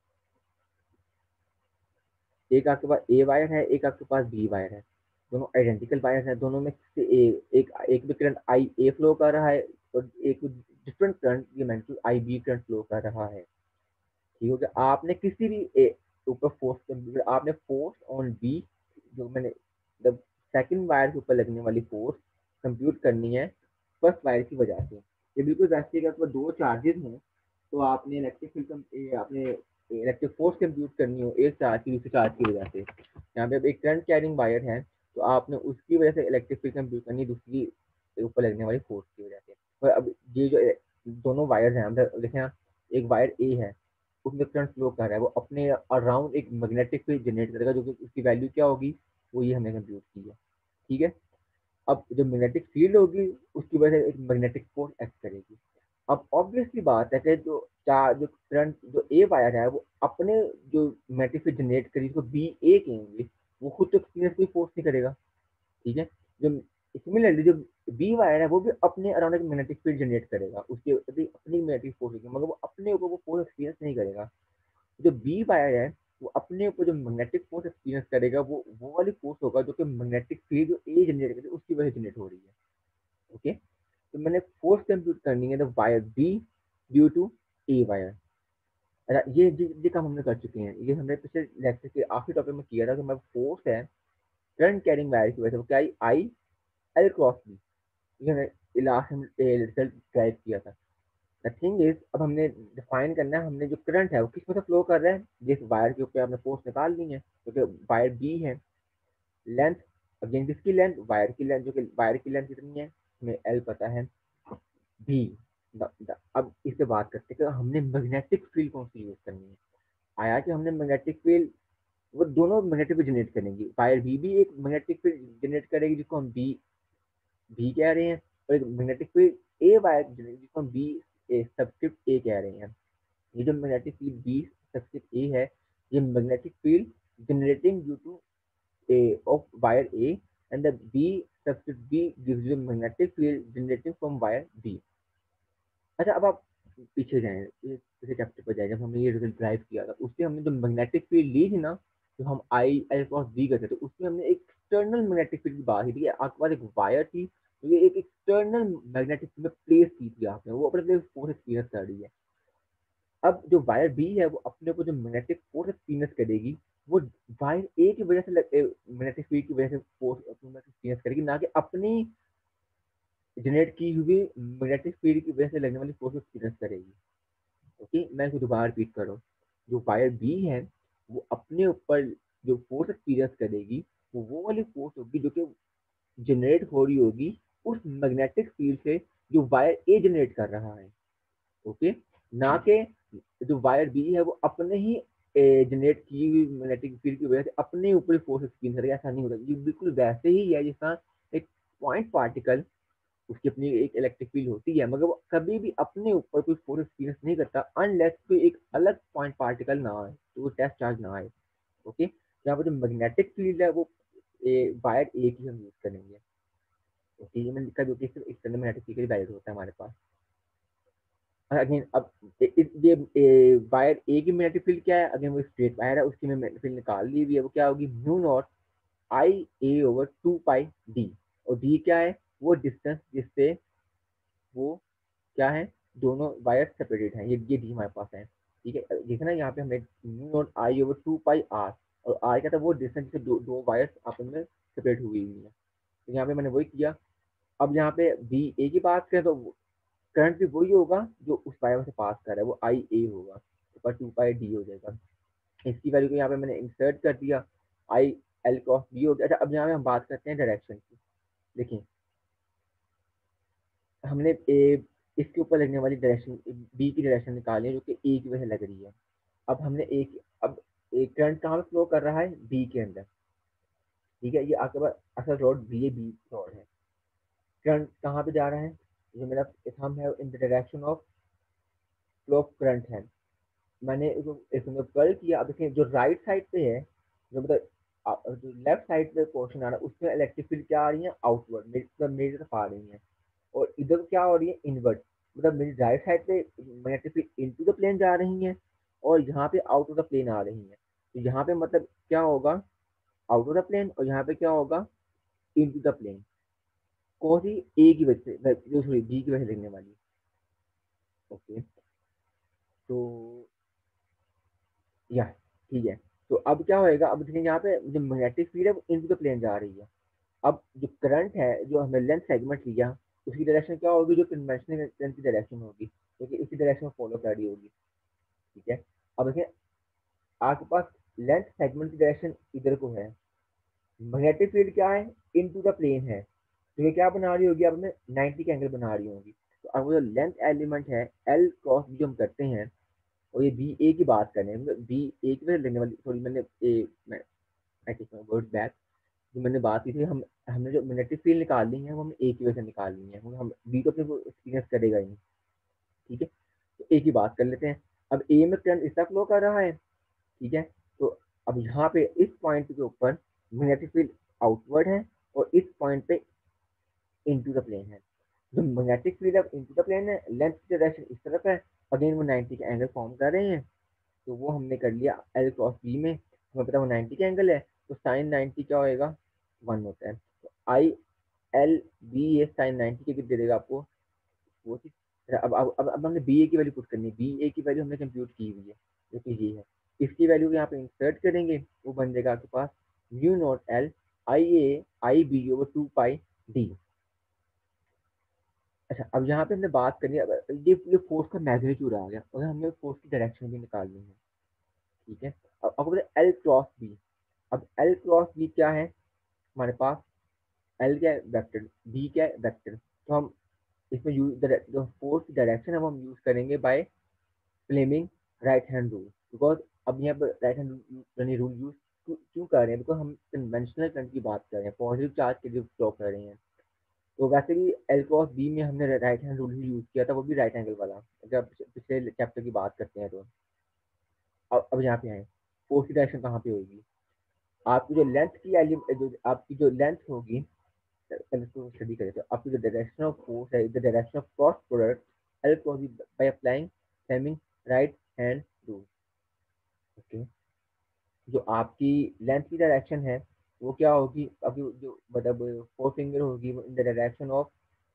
Speaker 1: एक आपके पास ए वायर है, एक आपके पास बी वायर है, दोनों आइडेंटिकल वायर हैं, दोनों में से ए, एक एक भी करंट आई ए फ्लो कर रहा है और एक डिफरेंट करंट ये magnitude I B current flow कर रहा है। ठीक हो गया, आपने किसी भी ए ऊपर फोर्स, आपने फोर्स ऑन बी, जो मैंने जब सेकंड वायर के ऊपर लगने वाली फोर्स कंप्यूट करनी है फर्स्ट वायर की वजह से। ये बिल्कुल वैसे ही अगर दो चार्जेस हैं तो आपने इलेक्ट्रिक फील्ड आपने इलेक्ट्रिक फोर्स कंप्यूट करनी हो एक चार्ज की दूसरे चार्ज की वजह से, यहाँ पे अब एक करंट कैरिंग वायर है तो आपने उसकी वजह से इलेक्ट्रिक फील्ड कंप्यूट करनी दूसरी ऊपर लगने वाली फोर्स की वजह से। और अब ये जो दोनों वायर हैं, देखें, एक वायर ए है, उसमें करंट फ्लो कर रहा है वो अपने अराउंड एक मैग्नेटिक फील्ड जनरेट करेगा, जो कि उसकी वैल्यू क्या होगी, वो ये हमने कंप्यूट की है। ठीक है। अब जो मैग्नेटिक फील्ड होगी उसकी वजह से एक मैग्नेटिक फोर्स एक्ट करेगी। अब ऑब्वियसली बात है कि जो चार जो करंट जो ए वायर है वो अपने जो मैग्नेटिक फील्ड जनरेट करेगी उसको बी ए कहेंगे, वो खुद तो एक्सपीरियंस कोई फोर्स नहीं करेगा। ठीक है। जो सिमिलरली जो बी वायर है वो भी अपने अराउंड एक मैग्नेटिक फील्ड जनरेट करेगा, उसकी अपनी अपनी मैग्नेटिक फोर्स होगी, मगर वो अपने ऊपर वो फोर्स एक्सपीरियंस नहीं करेगा। जो बी वायर है वो अपने ऊपर जो मैग्नेटिक फोर्स एक्सपीरियंस करेगा वो वो वाली फोर्स होगा जो कि मैग्नेटिक फील्ड जो ए जनरेट करेगी उसकी वजह से जनरेट हो रही है। ओके। तो मैंने फोर्स कंप्यूट करनी है the wire B due to A wire. अच्छा, ये ये ये काम हमने कर चुके हैं, ये हमने पिछले लेक्चर के आखिरी टॉपिक में किया था कि मैं फोर्स है करंट कैरिंग वायर की वजह से क्या I I L cross B, ये हमने लास्ट में रिजल्ट ड्राइव किया था। द थिंग इज अब हमने डिफाइन करना है हमने जो करंट है वो किस में से फ्लो कर रहा है, जिस वायर के ऊपर हमने फोर्स निकाल ली है क्योंकि तो वायर बी है, लेंथ अगेन किसकी लेंथ, वायर की लेंथ, जो कि वायर की लेंथ कितनी है हमें एल पता है, बी। अब इससे बात करते हैं कि हमने मैग्नेटिक फील्ड कौन सी यूज करनी है। आया कि हमने मैग्नेटिक फील्ड वो दोनों मैग्नेटिक फील्ड जनरेट करेंगी, वायर बी भी एक मैग्नेटिक फील्ड जनरेट करेगी जिसको हम बी बी कह रहे हैं, और एक मैग्नेटिक फील्ड ए वायर जिसको हम बी सब्सक्रिप्ट ए कह रहे हैं। ये जो magnetic field B subscript A है ये magnetic field generating due to A of wire A, and the B subscript B gives you magnetic field generating from wire B. अच्छा, अब आप पीछे जाएं, ये पिछले चैप्टर पर जाए, जब हमने ये रिजल्ट ड्राइव किया था उससे हमने जो मैग्नेटिक फील्ड ली थी ना, जो हम आई एल क्रॉस बी करते थे, उसमें हमने एक एक्सटर्नल मैग्नेटिक फील्ड की बात की थी। आपके पास एक वायर थी तो ये एक एक्सटर्नल मैग्नेटिक फील्ड में प्लेस की थी आपने, वो अपने लिए फोर्स एक्सपीरियंस कर रही है। अब जो वायर बी है वो अपने को जो मैग्नेटिक फोर्स एक्सपीरियंस करेगी वो वायर ए की वजह से मैग्नेटिक फील्ड की वजह से फोर्स एक्सपीरियंस करेगी, ना कि अपनी जनरेट की हुई मैग्नेटिक फील्ड की वजह से लगने वाली फोर्स एक्सपीरियंस करेगी। ओके, मैं इसको दोबारा रिपीट कर रहा हूँ। जो वायर बी है वो अपने ऊपर जो फोर्स एक्सपीरियंस करेगी वो वो वाली फोर्स होगी जो कि जनरेट हो रही होगी उस मैग्नेटिक फील्ड से जो वायर ए जनरेट कर रहा है। ओके, ना कि जो वायर बी है वो अपने ही जनरेट की हुई मैग्नेटिक फील्ड की वजह से अपने ऊपर फोर्स एक्सपीरियंस करेगा, ऐसा नहीं होता। ये बिल्कुल वैसे ही है जिस तरह एक पॉइंट पार्टिकल, उसकी अपनी एक इलेक्ट्रिक फील्ड होती है मगर वो कभी भी अपने ऊपर कोई फोर्स एक्सपीरियंस नहीं करता अनलेस कोई एक अलग पॉइंट पार्टिकल ना आए, तो वो टेस्ट चार्ज ना आए। ओके, यहाँ पर जो मैग्नेटिक फील्ड है वो वायर ए की हम यूज करेंगे। ओके, ये मैंने लिखा जो कि सिर्फ एक्सटर्नल मैग्नेटिक फील्ड वैलिड होता है हमारे पास। अगेन अब ए- इस ये वायर ए की मैग्नेटिक फील्ड क्या है, अगेन वो स्ट्रेट वायर है उसकी मैं मैग्नेटिक फील्ड निकाल ली हुई है, वो क्या होगी mu naught I A over two pi D. और डी क्या है, वो डिस्टेंस जिससे वो क्या है, दोनों वायर सेपरेटेड हैं, ये ये डी हमारे पास है। ठीक है, देखना यहाँ पे हमने mu naught I over two pi R, और आर क्या था, वो डिस्टेंस जिससे दो, दो वायर्स आपस में सेपरेट हुई हुई है। तो यहाँ पे मैंने वही किया। अब यहाँ पे बी ए की बात करें तो करंट भी वही होगा जो उस वायर से पास कर रहा है, वो आई ए होगा, ऊपर टू पाई डी हो जाएगा। इसकी वैल्यू को यहाँ पे मैंने इंसर्ट कर दिया, आई एल क्रॉस बी हो गया। अच्छा, अब यहाँ पे हम बात करते हैं डायरेक्शन की। देखिए, हमने ए इसके ऊपर लगने वाली डायरेक्शन बी की डायरेक्शन निकाली है जो कि ए की वजह लग रही है। अब हमने एक अब एक करंट कहाँ पे फ्लो कर रहा है, बी के अंदर। ठीक है, ये आपके पास असल rod B A B rod है। करंट कहाँ पे जा रहा है, जो मेरा थंब है in the direction of flow of current है। मैंने इसको इसमें कर्ल किया। अब देखिए जो राइट साइड पे है, जो मतलब अ, जो लेफ्ट साइड पे पोर्शन आ रहा है उसमें इलेक्ट्रिक फील्ड क्या आ रही है, आउटवर्ड मेरी मतलब मेरी तरफ आ रही है, और इधर क्या हो रही है, इनवर्ट, मतलब मेरी राइट साइड पे magnetic field into the plane जा रही है और यहाँ पे आउट ऑफ द प्लेन आ रही है। तो यहाँ पे मतलब क्या होगा, आउट ऑफ द प्लेन, और यहाँ पे क्या होगा, इनटू द प्लेन। कौन सी, ए की वजह से, जो सॉरी बी की वजह से लगने वाली। ओके, तो या ठीक है। तो अब क्या होएगा, अब देखिए यहाँ पे जो मैग्नेटिक फील्ड है वो इनटू द प्लेन जा रही है। अब जो करंट है जो हमने लेंथ सेगमेंट लिया उसकी डायरेक्शन क्या होगी, जो कन्वेंशनल करंट की डायरेक्शन होगी, क्योंकि इसी डायरेक्शन में फॉलो कर रही होगी। ठीक है, अब देखिए आपके पास लेंथ सेगमेंट की डायरेक्शन इधर को है, मैग्नेटिक फील्ड क्या है, इनटू द प्लेन है, तो ये क्या बना रही होगी, अब हमें नाइंटी का एंगल बना रही होगी। तो अब वो जो लेंथ एलिमेंट है एल क्रॉस बी हम करते हैं, और ये बी ए की बात करें, बी ए की वजह लेने वाली, सॉरी मैंने ए मैं वर्ड बैक, जो मैंने बात की थी, हम हमने जो मैग्नेटिक फील्ड निकालनी है वो हम ए की वजह से निकालनी है, क्योंकि हम बी तो अपने को एक्सपीरियंस करेगा ही नहीं। ठीक है, तो ए की बात कर लेते हैं। अब ए में करंट इस तरह फ्लो कर रहा है, ठीक है। तो अब यहाँ पे इस पॉइंट के ऊपर मैग्नेटिक फील्ड आउटवर्ड है और इस पॉइंट पे इनटू द प्लेन है। जो मैग्नेटिक फील्ड अब इनटू द प्लेन है, लेंथ की डायरेक्शन इस तरफ है, अगेन वो नाइन्टी का एंगल फॉर्म कर रहे हैं। तो वो हमने कर लिया एल क्रॉस बी में, हमें पता है वो नाइन्टी का एंगल है, तो साइन नाइन्टी क्या होएगा, वन होता है। तो I L B A sine ninety के कितने दे देगा आपको, वो चीज। अब अब अब अब हमने बी ए की वैल्यू पुट करनी है, बी ए की वैल्यू हमने कंप्यूट की हुई है, जो कि ये है। इसकी वैल्यू यहाँ पे इंसर्ट करेंगे, वो बन जाएगा आपके पास mu naught L I A I B over two pi D. अच्छा, अब यहाँ पे हमने बात करनी है, अब ये ये फोर्स का मैग्नीट्यूड आ गया, अगर हमें फोर्स की डायरेक्शन भी निकालनी है। ठीक है, अब अब एल क्रॉस बी। अब एल क्रॉस बी क्या है हमारे पास, एल क्या है वेक्टर, बी क्या है वेक्टर। तो हम इसमें यूज जो फोर्स की डायरेक्शन है वो हम यूज करेंगे by Fleming right hand rule. Because अब यहाँ पर राइट हैंड रूल यूज क्यों कर रहे हैं, बिकॉज हम कन्वेंशनल करंट की बात कर रहे हैं, पॉजिटिव चार्ज के लिए फ्लो कर रहे हैं। तो वैसे भी एल क्रॉस बी में हमने राइट हैंड रूल ही यूज किया था, वो भी राइट एंगल वाला, जब पिछले चैप्टर की बात करते हैं। तो अब अब यहाँ पे आए, फोर्स की डायरेक्शन कहाँ पे होगी, आपकी जो लेंथ की एलिमेंट, जो आपकी जो लेंथ होगी, पहले इसको स्टडी करें। तो आपकी जो डायरेक्शन ऑफ फोर्स है, the direction of cross product L cross B by applying Fleming right hand rule. Okay, जो आपकी लेंथ की डायरेक्शन है वो क्या होगी, आपकी जो मतलब फोर फिंगर होगी वो इन द डायरेक्शन ऑफ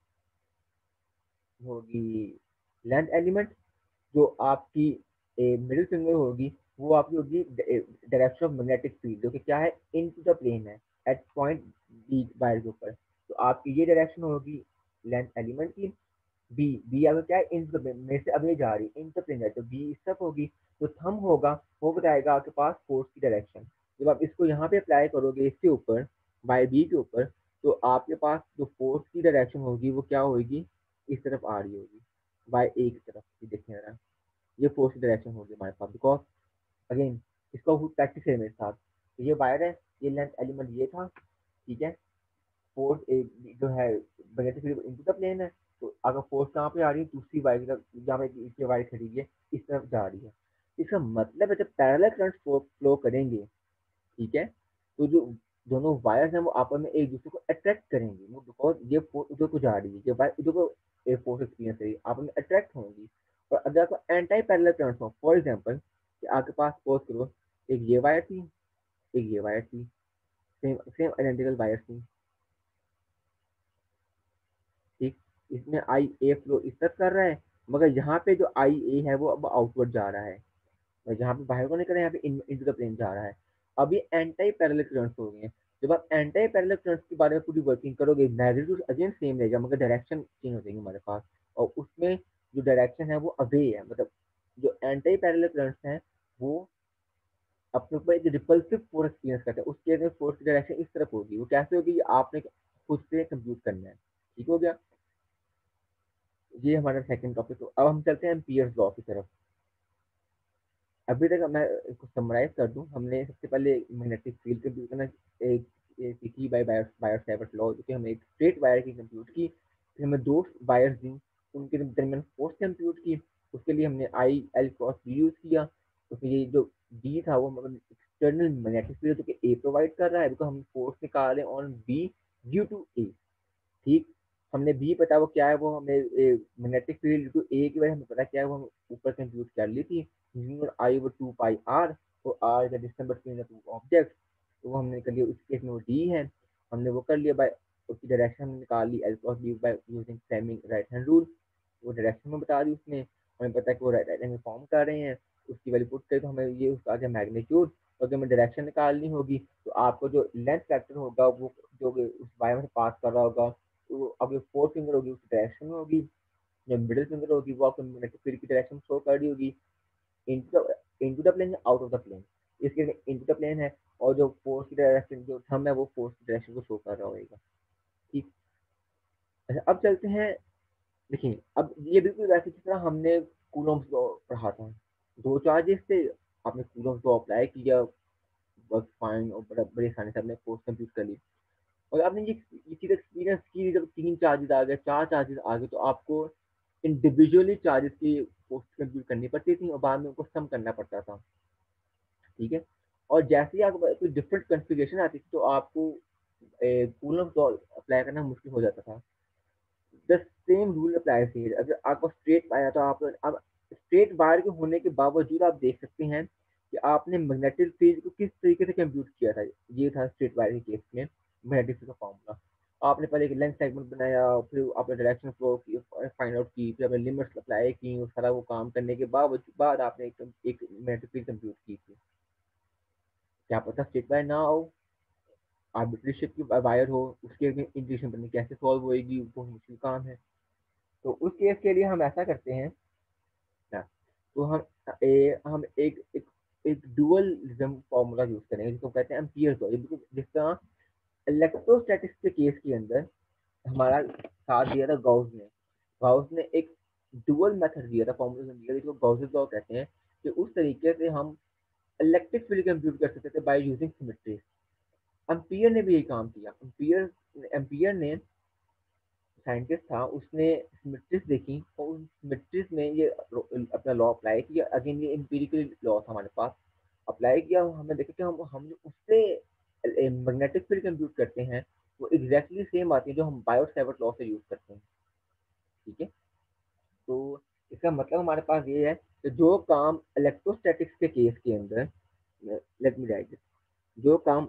Speaker 1: होगी लेंथ एलिमेंट। जो आपकी मिडिल फिंगर होगी वो आपकी होगी डायरेक्शन ऑफ मैग्नेटिक फील्ड, जो कि क्या है इन टू द प्लेन है एट पॉइंट बी वायर के ऊपर। तो आपकी ये डायरेक्शन होगी लेंथ एलिमेंट की। बी बी अगर क्या है इन टू द प्लेन, मेरे से अभी जा रही है इन टू द प्लेन है, तो बी इस तरफ होगी। तो थम होगा, वो बताएगा आपके पास फोर्स की डायरेक्शन। जब आप इसको यहाँ पे अप्लाई करोगे इसके ऊपर, बाय बी के ऊपर, तो आपके पास जो फोर्स की डायरेक्शन होगी वो क्या होगी, इस तरफ आ रही होगी, बाय ए की तरफ। ये देखें जरा, ये फोर्स की डायरेक्शन होगी हमारे पास, बिकॉज अगेन इसका खुद प्रैक्टिस है मेरे साथ। तो ये वायर है, ये लेंथ एलिमेंट ये था, ठीक है। फोर्स जो है magnetic field into the plane है। तो अगर फोर्स कहाँ पे आ रही है, दूसरी वायर की तरफ, जहाँ पे इसकी वायर खड़ी है इस तरफ जा रही है। इसका मतलब है जब पैरेलल करंट फ्लो करेंगे, ठीक है, तो जो दोनों वायर्स हैं वो आपस में एक दूसरे को अट्रैक्ट करेंगे, वो बिकॉज ये फोर्स उधर को जा रही है, ये वायर इधर को एक फोर्स एक्सपीरियंस करेगी, आपस में अट्रैक्ट होंगी। और अगर आपको एंटी पैरेलल करंट हो, फॉर एग्जाम्पल कि आपके पास सपोज करो एक ये वायर थी, एक ये वायर थी, सेम सेम आइडेंटिकल वायर थी, ठीक। इसमें आई ए फ्लो इस तरफ कर रहा है, मगर यहाँ पे जो आई ए है वो अब आउटवर्ड जा रहा है, और जहाँ पे बाहर को नहीं कर रहा है, यहाँ पे इनटू द प्लेन जा रहा है। अब ये एंटी पैरेलल करंट्स हो गए हैं। जब आप एंटी पैरेलल करंट्स के बारे में पूरी वर्किंग करोगे, मैग्नीट्यूड अगेन सेम रहेगा, मगर डायरेक्शन चेंज हो जाएगी हमारे पास। और उसमें जो डायरेक्शन है वो अवे है, मतलब जो एंटी पैरेलल करंट्स हैं वो अपने ऊपर एक रिपल्सिव फोर्स एक्सपीरियंस करते हैं, उस केस में फोर्स की डायरेक्शन इस तरफ होगी। वो कैसे होगी, ये आपने खुद से कंप्यूट करना है। ठीक हो गया, ये हमारा सेकंड टॉपिक। तो अब हम चलते हैं एम्पियर्स लॉ की तरफ। अभी तक मैं इसको समराइज कर दूं, हमने सबसे पहले मैग्नेटिक फील्ड कंप्यूट करना एक सीखी बाय बायर सावर्ट लॉ, जो कि हमने एक स्ट्रेट वायर की कंप्यूट की। फिर हमें दो वायर्स दी, उनके दरमियान फोर्स कंप्यूट की। उसके लिए हमने I L cross B use किया। उसमें ये जो बी था वो मतलब एक्सटर्नल मैग्नेटिक फील्ड जो कि ए प्रोवाइड कर रहा है, बिकॉज हम फोर्स निकाले on B due to A, ठीक। हमने बी पता वो क्या है, वो हमने मैग्नेटिक फील्ड टू ए की वजह हमें पता क्या है, वो हम ऊपर कंप्यूट कर ली थी, आई वो टू पाई आर, तो R is the distance between the two object. तो वो हमने कर लिया, उस केस में वो डी है, हमने वो कर लिया बाय उसकी डायरेक्शन हमने निकाल ली L cross B by using Fleming right hand rule. वो डायरेक्शन में बता दी उसने, हमें पता है कि वो राइट एंगल फॉर्म कर रहे हैं। उसकी वैल्यू पुट करें तो हमें ये उसका आ गया मैग्नीट्यूड। तो अगर हमें डायरेक्शन निकालनी होगी तो आपको जो लेंथ फैक्टर होगा वो जो उस वायर में से पास कर रहा होगा, तो अब जो फोर्थ फिंगर होगी उसकी डायरेक्शन में होगी, जो मिडिल फिंगर होगी वो आपको मैग्नेटिक फील्ड की डायरेक्शन शो कर रही होगी, into the into the plane या आउट ऑफ द प्लेन। इसके लिए इनटू द प्लेन है, और जो फोर्स की डायरेक्शन जो थंब है वो फोर्स की डायरेक्शन को शो कर रहा होगा, ठीक। अच्छा, अब चलते हैं, देखिए अब ये बिल्कुल वैसे जिस तरह हमने कूलॉम्स लॉ पढ़ा था, दो चार्जेस थे, आपने कूलम्स लॉ अप्लाई किया, बस फाइन, और बड़ा बड़े आसानी से आपने कोर्स कंप्लीट कर ली। और आपने ये ये चीज़ एक्सपीरियंस की, जब तीन चार्जेस आ गए, चार चार्जेस आ गए, तो आपको इंडिविजुअली चार्जेस की पोस्ट कंप्यूट करनी पड़ती थी और बाद में उनको सम करना पड़ता था। ठीक है। और जैसे ही आपको कोई डिफरेंट कॉन्फ़िगरेशन आती थी तो आपको कूलम्स लॉ अप्लाई करना मुश्किल हो जाता था। The same rule apply here. अगर आपको स्ट्रेट पाया तो आप अब स्ट्रेट वायर के होने के बावजूद आप देख सकते हैं कि आपने मैग्नेटिक फील्ड को किस तरीके से कंप्यूट किया था। ये था स्ट्रेट वायर के केस में मैग्नेटिक फील्ड का फॉर्मूला। आपने पहले एक लेंथ सेगमेंट बनाया, फिर आपने डायरेक्शन फ्लो की फाइंड आउट की, फिर आपने लिमिट्स अप्लाई की, और सारा वो काम करने के बाद बाद आपने एक, एक मैग्नेटिक फील्ड कंप्यूट की थी। क्या पता स्ट्रेट वायर ना हो, आर्बिट्री शेप की वायर हो, उसके इंटीग्रेशन बनने कैसे सॉल्व होएगी, वो मुश्किल काम है। तो उस केस के लिए हम ऐसा करते हैं ना, तो हम ए, हम एक एक एक डुअलिज्म फॉर्मूला यूज करेंगे जिसको कहते हैं एम्पियर्स लॉ। जिस तरह इलेक्ट्रोस्टैटिक्स के केस के अंदर हमारा साथ दिया था गाउस ने। गाउस ने एक डुअल मेथड दिया था, फॉर्मूला दिया जिसको गाउसेस लॉ कहते हैं, कि उस तरीके से हम इलेक्ट्रिक फील्ड कंप्यूट कर सकते थे बाय यूजिंग सिमेट्री। एम्पियर ने भी यही काम किया। एम्पियर एम्पियर ने साइंटिस्ट था, उसने सिमेट्रिस देखी और उन सिमेट्रिस में ये अपना लॉ अप्लाई किया। अगेन ये एम्पिरिकल लॉ था हमारे पास, अप्लाई किया, हमने देखा कि हम हम जो उससे मैग्नेटिक फील्ड कंप्यूट करते हैं वो एग्जैक्टली सेम आती है जो हम बायो सेवर्ट लॉ से यूज करते हैं। ठीक है। तो इसका मतलब हमारे पास ये है कि जो काम इलेक्ट्रोस्टैटिक्स के केस के अंदर, लेट मी राइट, जो काम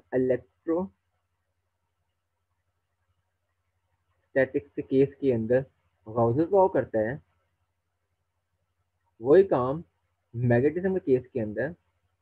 Speaker 1: इलेक्ट्रोस्टैटिक्स के केस के अंदर गाउसेस लॉ करता है, वही काम मैग्नेटिज्म के केस के अंदर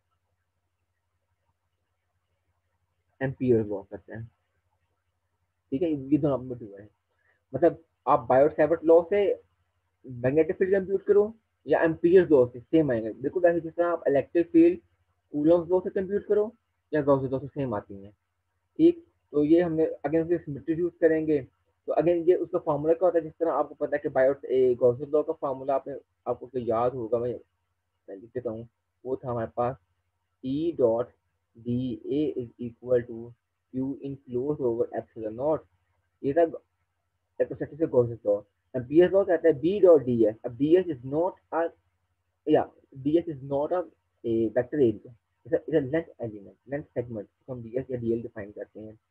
Speaker 1: एम्पियर लॉ करते हैं। ठीक है, ये दोनों आपस में है। मतलब आप बायो सेवर्ट लॉ से मैग्नेटिक फील्ड कंप्यूट करो या एम्पियर लॉ से, सेम आएंगे बिल्कुल वैसे जिस तरह आप इलेक्ट्रिक फील्ड कूलम्स लॉ से कंप्यूट करो या गॉस लॉ से, सेम आती हैं। ठीक। तो ये हमने अगेन उसके सिमेट्री यूज करेंगे। तो अगेन ये उसका फॉर्मूला क्या होता है, जिस तरह आपको पता है कि बायो गॉस लॉ का फॉर्मूला आपने आपको तो याद होगा, मैं लिख देता हूँ। वो था हमारे पास E dot dA is equal to Q enclosed over epsilon naught। ये था इलेक्ट्रोस्टैटिक्स का गॉसेस लॉ। अब बीएस लॉ कहता है B dot ds। अब ds is not a, या ds is not a, a vector area, it's a, it's a length element, length segment, तो हम ds या dl डिफाइन करते हैं।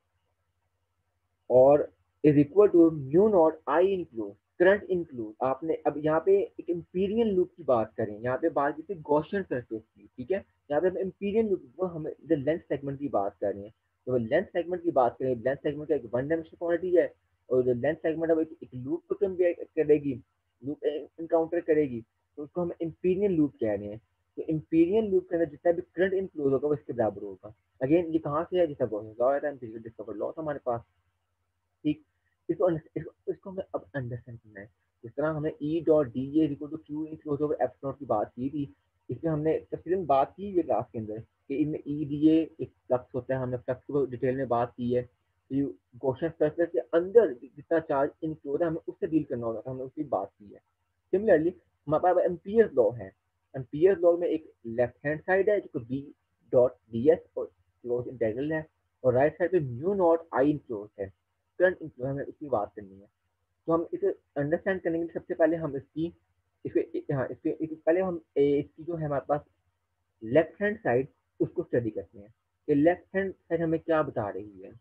Speaker 1: और is equal to mu naught I include current include. आपने अब यहाँ पे एक एम्पीरियन लूप की बात करें, यहाँ पे बात की थी गॉसियन सरफेस की। ठीक है। यहाँ पे हम एम्पीरियन लूप वो हम लेंथ सेगमेंट की बात कर रहे हैं। तो लेंथ सेगमेंट की बात करें, लेंथ सेगमेंट का एक वन डायमेंशनल क्वांटिटी है, और जो लेंथ सेगमेंट अब एक, एक लूप को कंपेयर करेगी, लूप इनकाउंटर करेगी, तो उसको हम एम्पीरियन लूप कह रहे हैं। तो एम्पीरियन लूप के अंदर जितना भी करंट इनक्लूड होगा वो इसके बराबर होगा। अगेन ये कहाँ से है, जितना गॉसियन लॉ है, डिस्कवर लॉ था हमारे पास। ठीक। इसको इसको, इसको हमें अब अंडरस्टैंड करना है। जिस तरह हमने E dot D A equal to Q enclose over F naught की बात की थी, इसमें हमने तफसीलन बात की है क्लास के अंदर कि इनमें ई डी ए एक फ्लक्स होता है, हमने फ्लक्स को डिटेल में बात की है। क्वेश्चन सरफेस के अंदर जितना चार्ज इनक्लोज है हमें उससे डील करना होता है, हमने उसकी बात की है। सिमिलरली हमारे पास एम्पियर्स लॉ है। एम्पियर्स लॉ में एक लेफ्ट हैंड साइड है जो बी डॉट डी एस और क्लोज इंटेग्रल है, और राइट साइड पे म्यू नॉट आई इनक्लोज है, करंट इनक्लोज, हमें उसकी बात करनी है। तो हम इसे अंडरस्टैंड करने के लिए सबसे पहले हम इसकी इसके हाँ इसके इस, पहले हम ए, इसकी जो है हमारे पास लेफ्ट हैंड साइड, उसको स्टडी करते हैं कि लेफ्ट हैंड साइड हमें क्या बता रही है।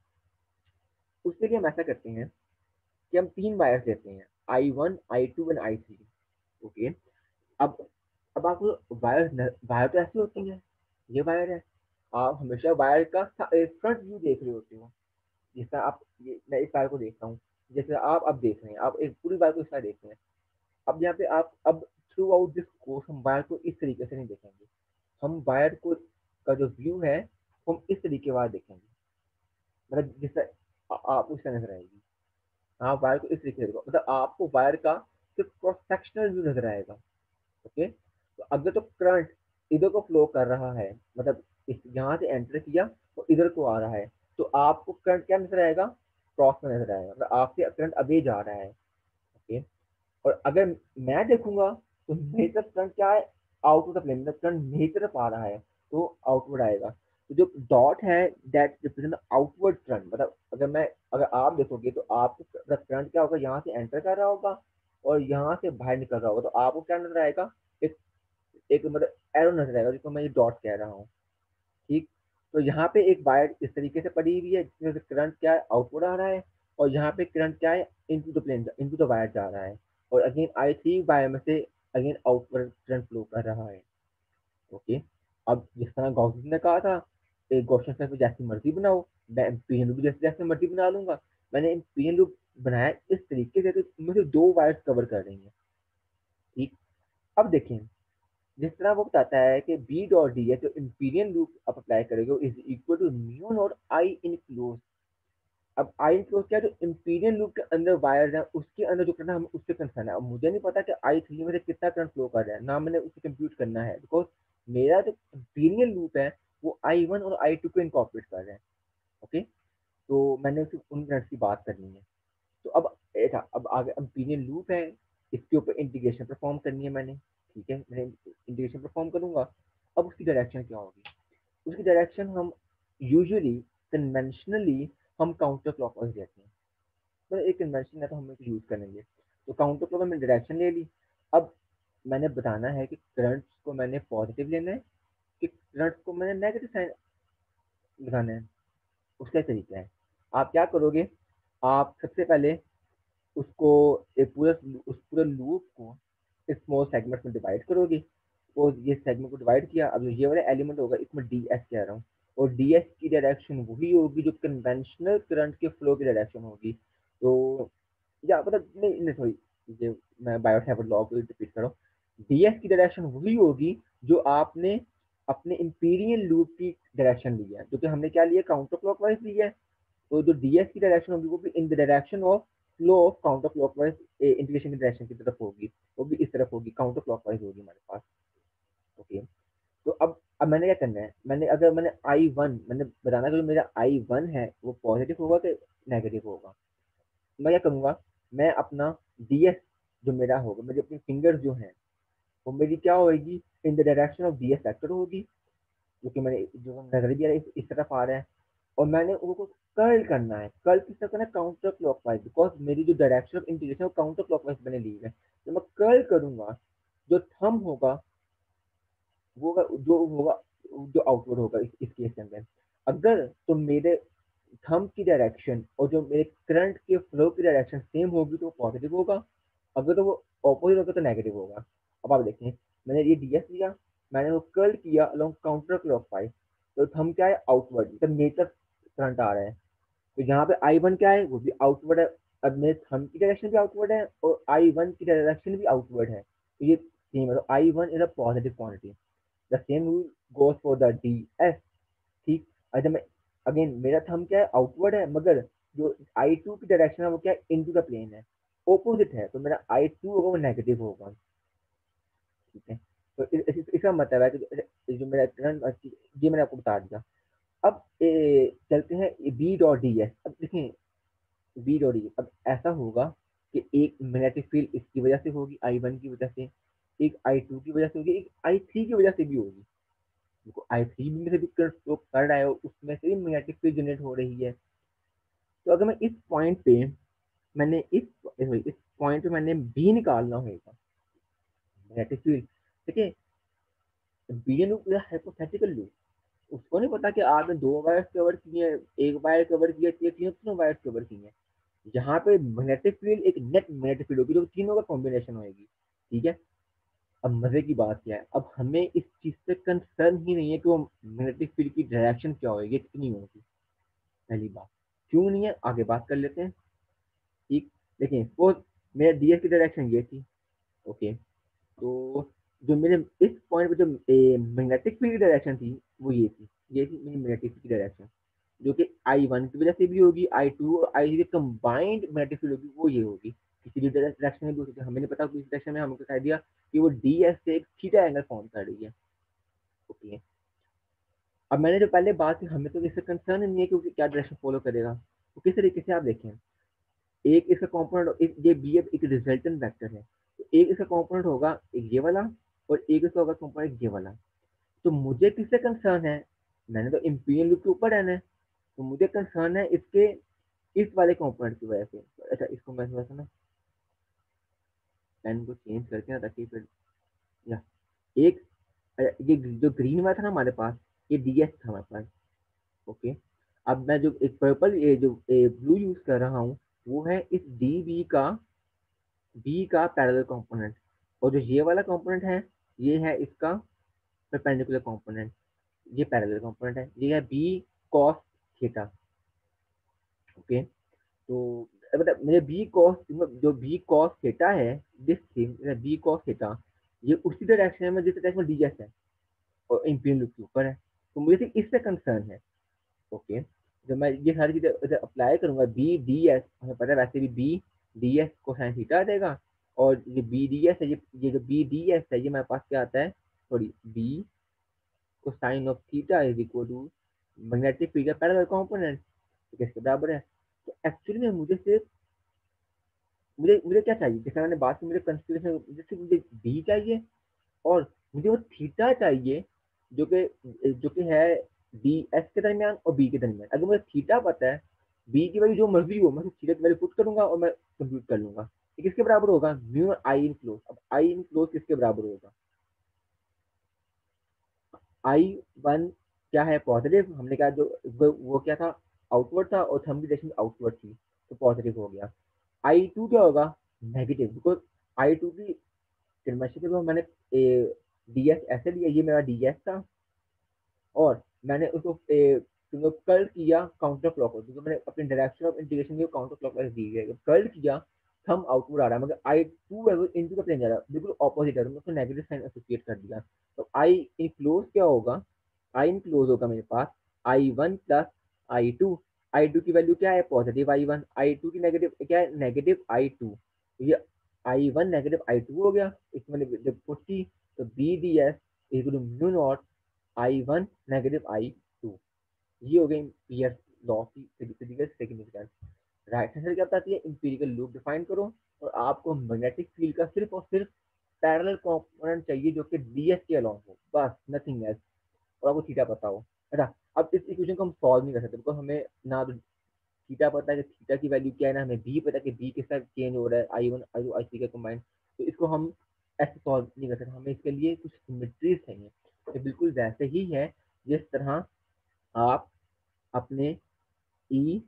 Speaker 1: उसके लिए हम ऐसा करते हैं कि हम तीन वायर्स लेते हैं, I one I two and I three. Okay. अब अब आपको वायर वायर तो ऐसी होती है, ये वायर है, आप हमेशा वायर का फ्रंट व्यू देख रहे होते हो। जिस तरह आप ये मैं इस वायर को देख रहा हूँ, जैसे आप अब देख रहे हैं, आप एक पूरी वायर को इस तरह देख रहे हैं। अब यहाँ पे आप अब थ्रू आउट दिस कोर्स हम वायर को इस तरीके से नहीं देखेंगे, हम वायर को का जो व्यू है हम इस तरीके वायर देखेंगे। मतलब जिस तरह आप उस तरह नजर आएगी, आप वायर को इस तरीके से देखो, मतलब आपको वायर का सिर्फ क्रॉस सेक्शनल व्यू नजर आएगा। ओके। तो अगर तो करंट इधर को फ्लो कर रहा है, मतलब इस यहाँ से एंटर किया तो इधर को आ रहा है, तो आपको करंट क्या नजर आएगा, क्रॉस में नजर आएगा, मतलब आपसे करंट अभी जा रहा है। ओके। और अगर मैं देखूंगा तो मेरी तरफ करंट क्या है, आउट ऑफ द प्लेन, मतलब करंट मेरी तरफ आ रहा है तो आउटवर्ड आएगा। तो जो डॉट है दैट रिप्रेजेंट आउटवर्ड करंट, मतलब अगर मैं अगर आप देखोगे तो आपको करंट क्या होगा, यहाँ से एंटर कर रहा होगा और यहाँ से बाहर निकल रहा होगा, तो आपको क्या नजर आएगा, एक एक मतलब एरो नजर आएगा जिसको मैं ये डॉट कह रहा हूँ। ठीक, तो यहाँ पे एक वायर इस तरीके से पड़ी हुई है जिसमें से करंट क्या है आउटवर्ड आ रहा है, और यहाँ पे करंट क्या है into the plane into the wire जा रहा है, और अगेन आई थ्री वायर में से अगेन आउटवर्ड करंट फ्लो कर रहा है। ओके, अब जिस तरह गॉसिस ने कहा था, एक गॉसियन सर्किट जैसी मर्जी बनाओ, मैं पीएन लूप जैसे जैसे मर्जी बना लूंगा। मैंने पीएन लूप बनाया इस तरीके से तो मुझे दो वायर्स कवर कर रही हैं। ठीक, अब देखें, जिस तरह वो बताता है कि बी डॉट डी है जो इंपीरियल लूप आप अप्लाई करेंगे is equal to mu naught I enclose. अब आई इन क्लोज क्या है, जो इंपीरियल लूप के अंदर वायर है उसके अंदर जो करना है हमें उससे कंसर्न है। अब मुझे नहीं पता कि आई थ्री में से कितना करंट फ्लो कर रहा है, ना मैंने उसे कंप्यूट करना है, बिकॉज मेरा जो इंपीरियल लूप है वो आई वन और आई टू को इनकॉर्पोरेट कर रहे हैं। ओके, तो मैंने सिर्फ उन करंट की बात करनी है। तो अब एक अब आगे इंपीरियल लूप है, इसके ऊपर इंटीग्रेशन परफॉर्म करनी है मैंने। ठीक है, मैंने इंटीग्रेशन परफॉर्म करूंगा। अब उसकी डायरेक्शन क्या होगी, उसकी डायरेक्शन हम यूजुअली कन्वेंशनली हम काउंटर क्लॉकवाइज लेते हैं, तो एक कन्वेंशन है तो हम यूज करेंगे। तो काउंटर क्लॉक मैंने डायरेक्शन ले ली। अब मैंने बताना है कि करंट को मैंने पॉजिटिव लेना है कि करंट को मैंने नेगेटिव साइन लगाना है। उसका तरीका है, आप क्या करोगे, आप सबसे पहले उसको एक पूरा उस पूरे लूप को स्मॉल सेगमेंट में डिवाइड करोगे। और ये सेगमेंट को डिवाइड किया, अब जो ये वाला एलिमेंट होगा इसमें डी एस कह रहा हूँ, और डी एस की डायरेक्शन वही होगी जो कन्वेंशनल करंट के फ्लो की डायरेक्शन होगी। तो या मतलब नहीं नहीं सॉरी, ये मैं बायोट लॉ को रिपीट कर रहा हूँ। डी एस की डायरेक्शन वही होगी जो आपने अपने इंपीरियल लूप की डायरेक्शन ली है, जो कि हमने क्या लिया काउंटर क्लॉकवाइज ली है। तो जो डीएस की डायरेक्शन होगी वो भी in the direction of flow of counter clockwise integration की डायरेक्शन की तरफ होगी, वो भी इस तरफ होगी, काउंटर क्लॉकवाइज होगी हमारे पास। ओके, तो अब अब मैंने क्या करना है, मैंने अगर मैंने आई वन मैंने बताना कि जो मेरा आई वन है वो पॉजिटिव होगा कि नेगेटिव होगा। मैं क्या करूंगा, मैं अपना डीएस जो मेरा होगा, मेरी अपनी फिंगर जो है वो मेरी क्या होगी in the direction of DS vector होगी, जो कि मैंने जो नजर भी आ रहा है इस, इस तरफ आ रहा है। और मैंने उनको कर्ल करना है, कर्ल किस तरह करना है काउंटर क्लॉकवाइज, बिकॉज मेरी जो डायरेक्शन ऑफ इंटीग्रेशन वो काउंटर क्लॉकवाइज मैंने ली है। तो मैं कर्ल करूंगा, जो थंब होगा वो जो होगा जो आउटवर्ड होगा इस, इस केस के अंदर। अगर तो मेरे थंब की डायरेक्शन और जो मेरे करंट के फ्लो की डायरेक्शन सेम होगी तो पॉजिटिव होगा, अगर तो वो ऑपोजिट होगा तो नेगेटिव होगा। अब आप देखें, मैंने ये डीएस लिया, मैंने वो कर्ल किया अलोंग काउंटर क्लॉकवाइज, तो थंब क्या है आउटवर्ड, मतलब मेरी तरफ करंट आ रहा है। तो यहाँ पे आई वन क्या है वो भी आउटवर्ड है। अब मेरे थंब की डायरेक्शन भी आउटवर्ड है और आई वन की डायरेक्शन भी आउटवर्ड है, तो ये सेम है, तो I one is a positive quantity. The same rule goes for the D S. ठीक, अच्छा मैं अगेन मेरा थंब क्या है आउटवर्ड है, मगर जो आई टू की डायरेक्शन है वो क्या है इनटू द प्लेन है, ऑपोजिट है, तो मेरा आई टू होगा वो नेगेटिव होगा। ठीक है, तो इस, इस, इसका मतलब है कि जो मेरा करंट ये मैंने आपको बता दिया। अब ए, चलते हैं बी डॉट डी एस। अब देखें बी डॉट डी एस, अब ऐसा होगा कि एक मैग्नेटिक फील्ड इसकी वजह से होगी आई वन की वजह से, एक आई टू की वजह से होगी, एक आई थ्री की वजह से भी होगी। देखो आई थ्री में से भी करंट फ्लो कर रहा है, उसमें से भी मैग्नेटिक फील्ड जनरेट हो रही है। तो अगर मैं इस पॉइंट पे मैंने इस इस पॉइंट पे मैंने बी निकालना होगा मैग्नेटिक फील्ड। देखिए बी लूप हाइपोथेटिकल लूप, उसको नहीं पता कि आपने दो वायर कवर किए हैं, एक वायर कवर किया, तीन तीनों वायर कवर किए हैं। यहाँ पे मैग्नेटिक फील्ड एक नेट मैग्नेटिक फील्ड होगी जो तीनों का कॉम्बिनेशन होगी। ठीक है, अब मजे की बात क्या है, अब हमें इस चीज से कंसर्न ही नहीं है कि वो मैग्नेटिक फील्ड की डायरेक्शन क्या होगी, कितनी होगी। पहली बात क्यों नहीं है, आगे बात कर लेते हैं। ठीक, देखिए सपोज मेरे डीएस की डायरेक्शन ये थी। ओके, तो जो मेरे इस पॉइंट पे जो मैग्नेटिक फील्ड की डायरेक्शन थी वो ये थी, ये थी मेरी मैग्नेटिक फील्ड की डायरेक्शन, जो कि आई वन की वजह से भी होगी, आई टू और I three combined magnetic field होगी वो ये होगी। किसी भी डायरेक्शन में भी हो सकती है, हमें नहीं पता किस डायरेक्शन में, हमको कह दिया कि वो डी एस से एक थीटा एंगल फॉर्म कर रही है। ओके, अब मैंने जो पहले बात की हमें तो इससे कंसर्न नहीं है क्योंकि क्या डायरेक्शन फॉलो करेगा। तो किस तरीके से आप देखें, एक इसका कॉम्पोनेंट एक ये बी एक रिजल्टेंट वेक्टर है, तो एक इसका कॉम्पोनेंट होगा एक ये वाला, और एक इसका होगा कंपोनेंट ये वाला। तो मुझे किससे कंसर्न है, मैंने तो इंपीरियल लूप के ऊपर रहना है, तो मुझे कंसर्न है इसके इस वाले कंपोनेंट की वजह से। अच्छा इसको मैं थोड़ा सा ना पेन को चेंज करके ना, ताकि फिर या एक ये जो ग्रीन वाला था ना हमारे पास, ये डी एस था हमारे पास। ओके, अब मैं जो एक पर्पल ये जो ब्लू यूज कर रहा हूँ, वो है इस डी बी का बी का पैरेलल कंपोनेंट। और जो ये वाला कंपोनेंट है, ये है इसका परपेंडिकुलर कंपोनेंट, ये पैरेलल कंपोनेंट है, ये है बी कॉस थीटा। ओके, तो मतलब मेरे बी कॉस जो बी कॉस थीटा है, this thing B cos theta, ये उसी डायरेक्शन में जिस डायरेक्शन में डी एस है और इंपीरियल लूप के ऊपर है, तो मुझे सिर्फ इससे कंसर्न है। ओके, जब मैं ये सारी चीजें अप्लाई करूंगा, बी डी एस हमें पता है वैसे भी B D S cosine theta आ जाएगा, और ये बी डी एस है, ये ये जो बी डी एस है, ये मेरे पास क्या आता है, sorry B cosine of theta is equal to magnetic field का पैरेलल कंपोनेंट, तो किसके बराबर है। तो एक्चुअली में मुझे सिर्फ मुझे मुझे क्या चाहिए, जैसे मैंने बात की, मुझे कंफ्यूजन, मुझे सिर्फ मुझे बी चाहिए और मुझे वो थीटा चाहिए जो कि जो कि है डी एस के दरमियान और बी के दरमियान। अगर मुझे थीटा पता है, बी की वैल्यू जो मर्जी हो, मैं थीटा की वैल्यू पुट करूंगा और मैं कंप्यूट कर लूंगा। ये किसके बराबर होगा, म्यू आई इन क्लोज। अब आई इन क्लोज किसके बराबर होगा, आई वन क्या है, पॉजिटिव, हमने कहा जो वो, वो क्या था, आउटवर्ड था, और थंब की डायरेक्शन आउटवर्ड थी, तो पॉजिटिव हो गया। आई टू क्या होगा, नेगेटिव, बिकॉज आई टू की कन्वेंशन को मैंने डी एस ऐसे लिया, ये मेरा डी एस था, और मैंने उसको कर्ल किया काउंटर क्लॉकवाइज, क्योंकि मैंने अपनी डायरेक्शन ऑफ इंटीग्रेशन को काउंटर क्लॉकवाइज दी है, कर्ल किया, थंब आउटवर्ड आ रहा है, मगर आई टू इनटू का प्लेन जा रहा है, बिल्कुल ऑपोजिट है, तो उसको नेगेटिव साइन एसोसिएट कर दिया। तो आई इन क्लोज क्या होगा, आई इन क्लोज होगा मेरे पास I one plus I two. I two की वैल्यू क्या है, positive I one, I two की नेगेटिव क्या है, नेगेटिव आई टू। तो ये I one negative I two हो गया, इसमें जब पुट की, तो B D S equal to mu naught I one negative I two. ये हो गई पीएस लॉ की physical significance. Right hand side क्या बताती है, इंपीरिकल लूप डिफाइन करो, और आपको मैग्नेटिक फील्ड का सिर्फ और सिर्फ पैरेलल कंपोनेंट चाहिए जो कि डीएस के अलोंग हो, बस नथिंग एल्स, और आपको थीटा पता हो। अच्छा, अब इस इक्वेशन को हम सॉल्व नहीं कर सकते, बिकॉज हमें ना तो थीटा पता है कि थीटा की वैल्यू क्या है, ना हमें बी पता है कि बी के साथ चेंज हो रहा है I one I two I three का कंबाइन। तो इसको हम ऐसे सॉल्व नहीं कर सकते, हमें इसके लिए कुछ सिमेट्रीज चाहिए। तो बिल्कुल वैसे ही है जिस तरह आप अपने E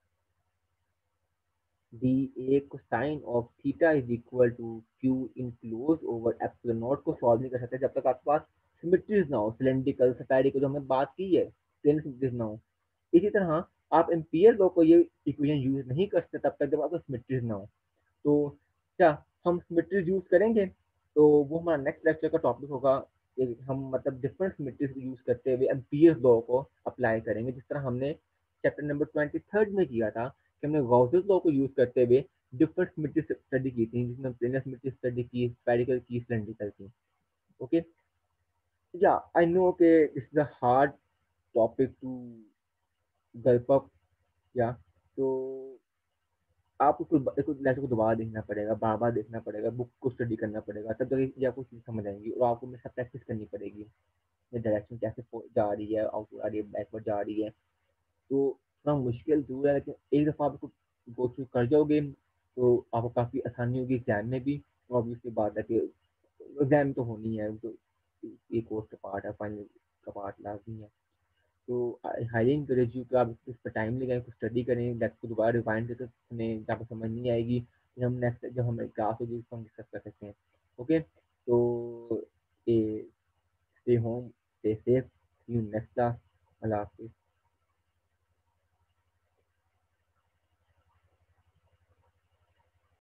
Speaker 1: D A cosine of theta is equal to Q enclose over epsilon naught को सॉल्व नहीं कर सकते जब तक आपके पास सिमेट्रीज ना हो, सिलेंड्रिकल स्फेरिकल जो हमने बात की है, प्लेन सिमेट्रीज ना हो। इसी तरह आप एम्पियर लॉ को ये इक्वेशन यूज नहीं कर सकते तब तक जब आपको सिमेट्रीज ना हो। तो क्या हम सिमेट्रीज यूज करेंगे, तो वो हमारा नेक्स्ट लेक्चर का टॉपिक होगा। एक हम मतलब डिफरेंट सिमेट्रीज यूज करते हुए एम्पियर लॉ को अप्लाई करेंगे, जिस तरह हमने चैप्टर नंबर ट्वेंटी थर्ड में किया था, कि हमने गॉसेस लॉ को यूज करते हुए डिफरेंट सिमेट्री स्टडी की थी, जिसमें प्लेनर सिमेट्री स्टडी की, स्फेरिकल की, सिलेंड्रिकल की। ओके, या आई नो के this is a hard topic to gulp up, या तो आपको कुछ लेक्चर को दोबारा देखना पड़ेगा, बार बार देखना पड़ेगा, बुक को स्टडी करना पड़ेगा, तब तक ये आपको चीज़ समझ आएंगी, और आपको में सब प्रैक्टिस करनी पड़ेगी, ये डायरेक्शन कैसे जा रही है, आउटवर्ड आ रही है, बैकवर्ड जा रही है। तो थोड़ा मुश्किल जरूर है, लेकिन एक दफ़ा आप इसको गो थ्रू कर जाओगे तो आपको काफ़ी आसानी होगी एग्जाम में भी। और ऑब्वियसली बात है कि एग्जाम तो होनी है, तो ये कोर्स का पार्ट है, फाइनल का पार्ट लाजमी है। तो आई हाईली इंकरेज यू कि आप इस पर टाइम लगाएं, कुछ स्टडी करें, लेक्चर को दोबारा रिवाइंड करके सुने, जहाँ पर समझ नहीं आएगी फिर हम नेक्स्ट जब हमें क्लास होगी उसको हम डिस्कस कर सकते हैं। ओके, तो stay home, stay safe, see you next class.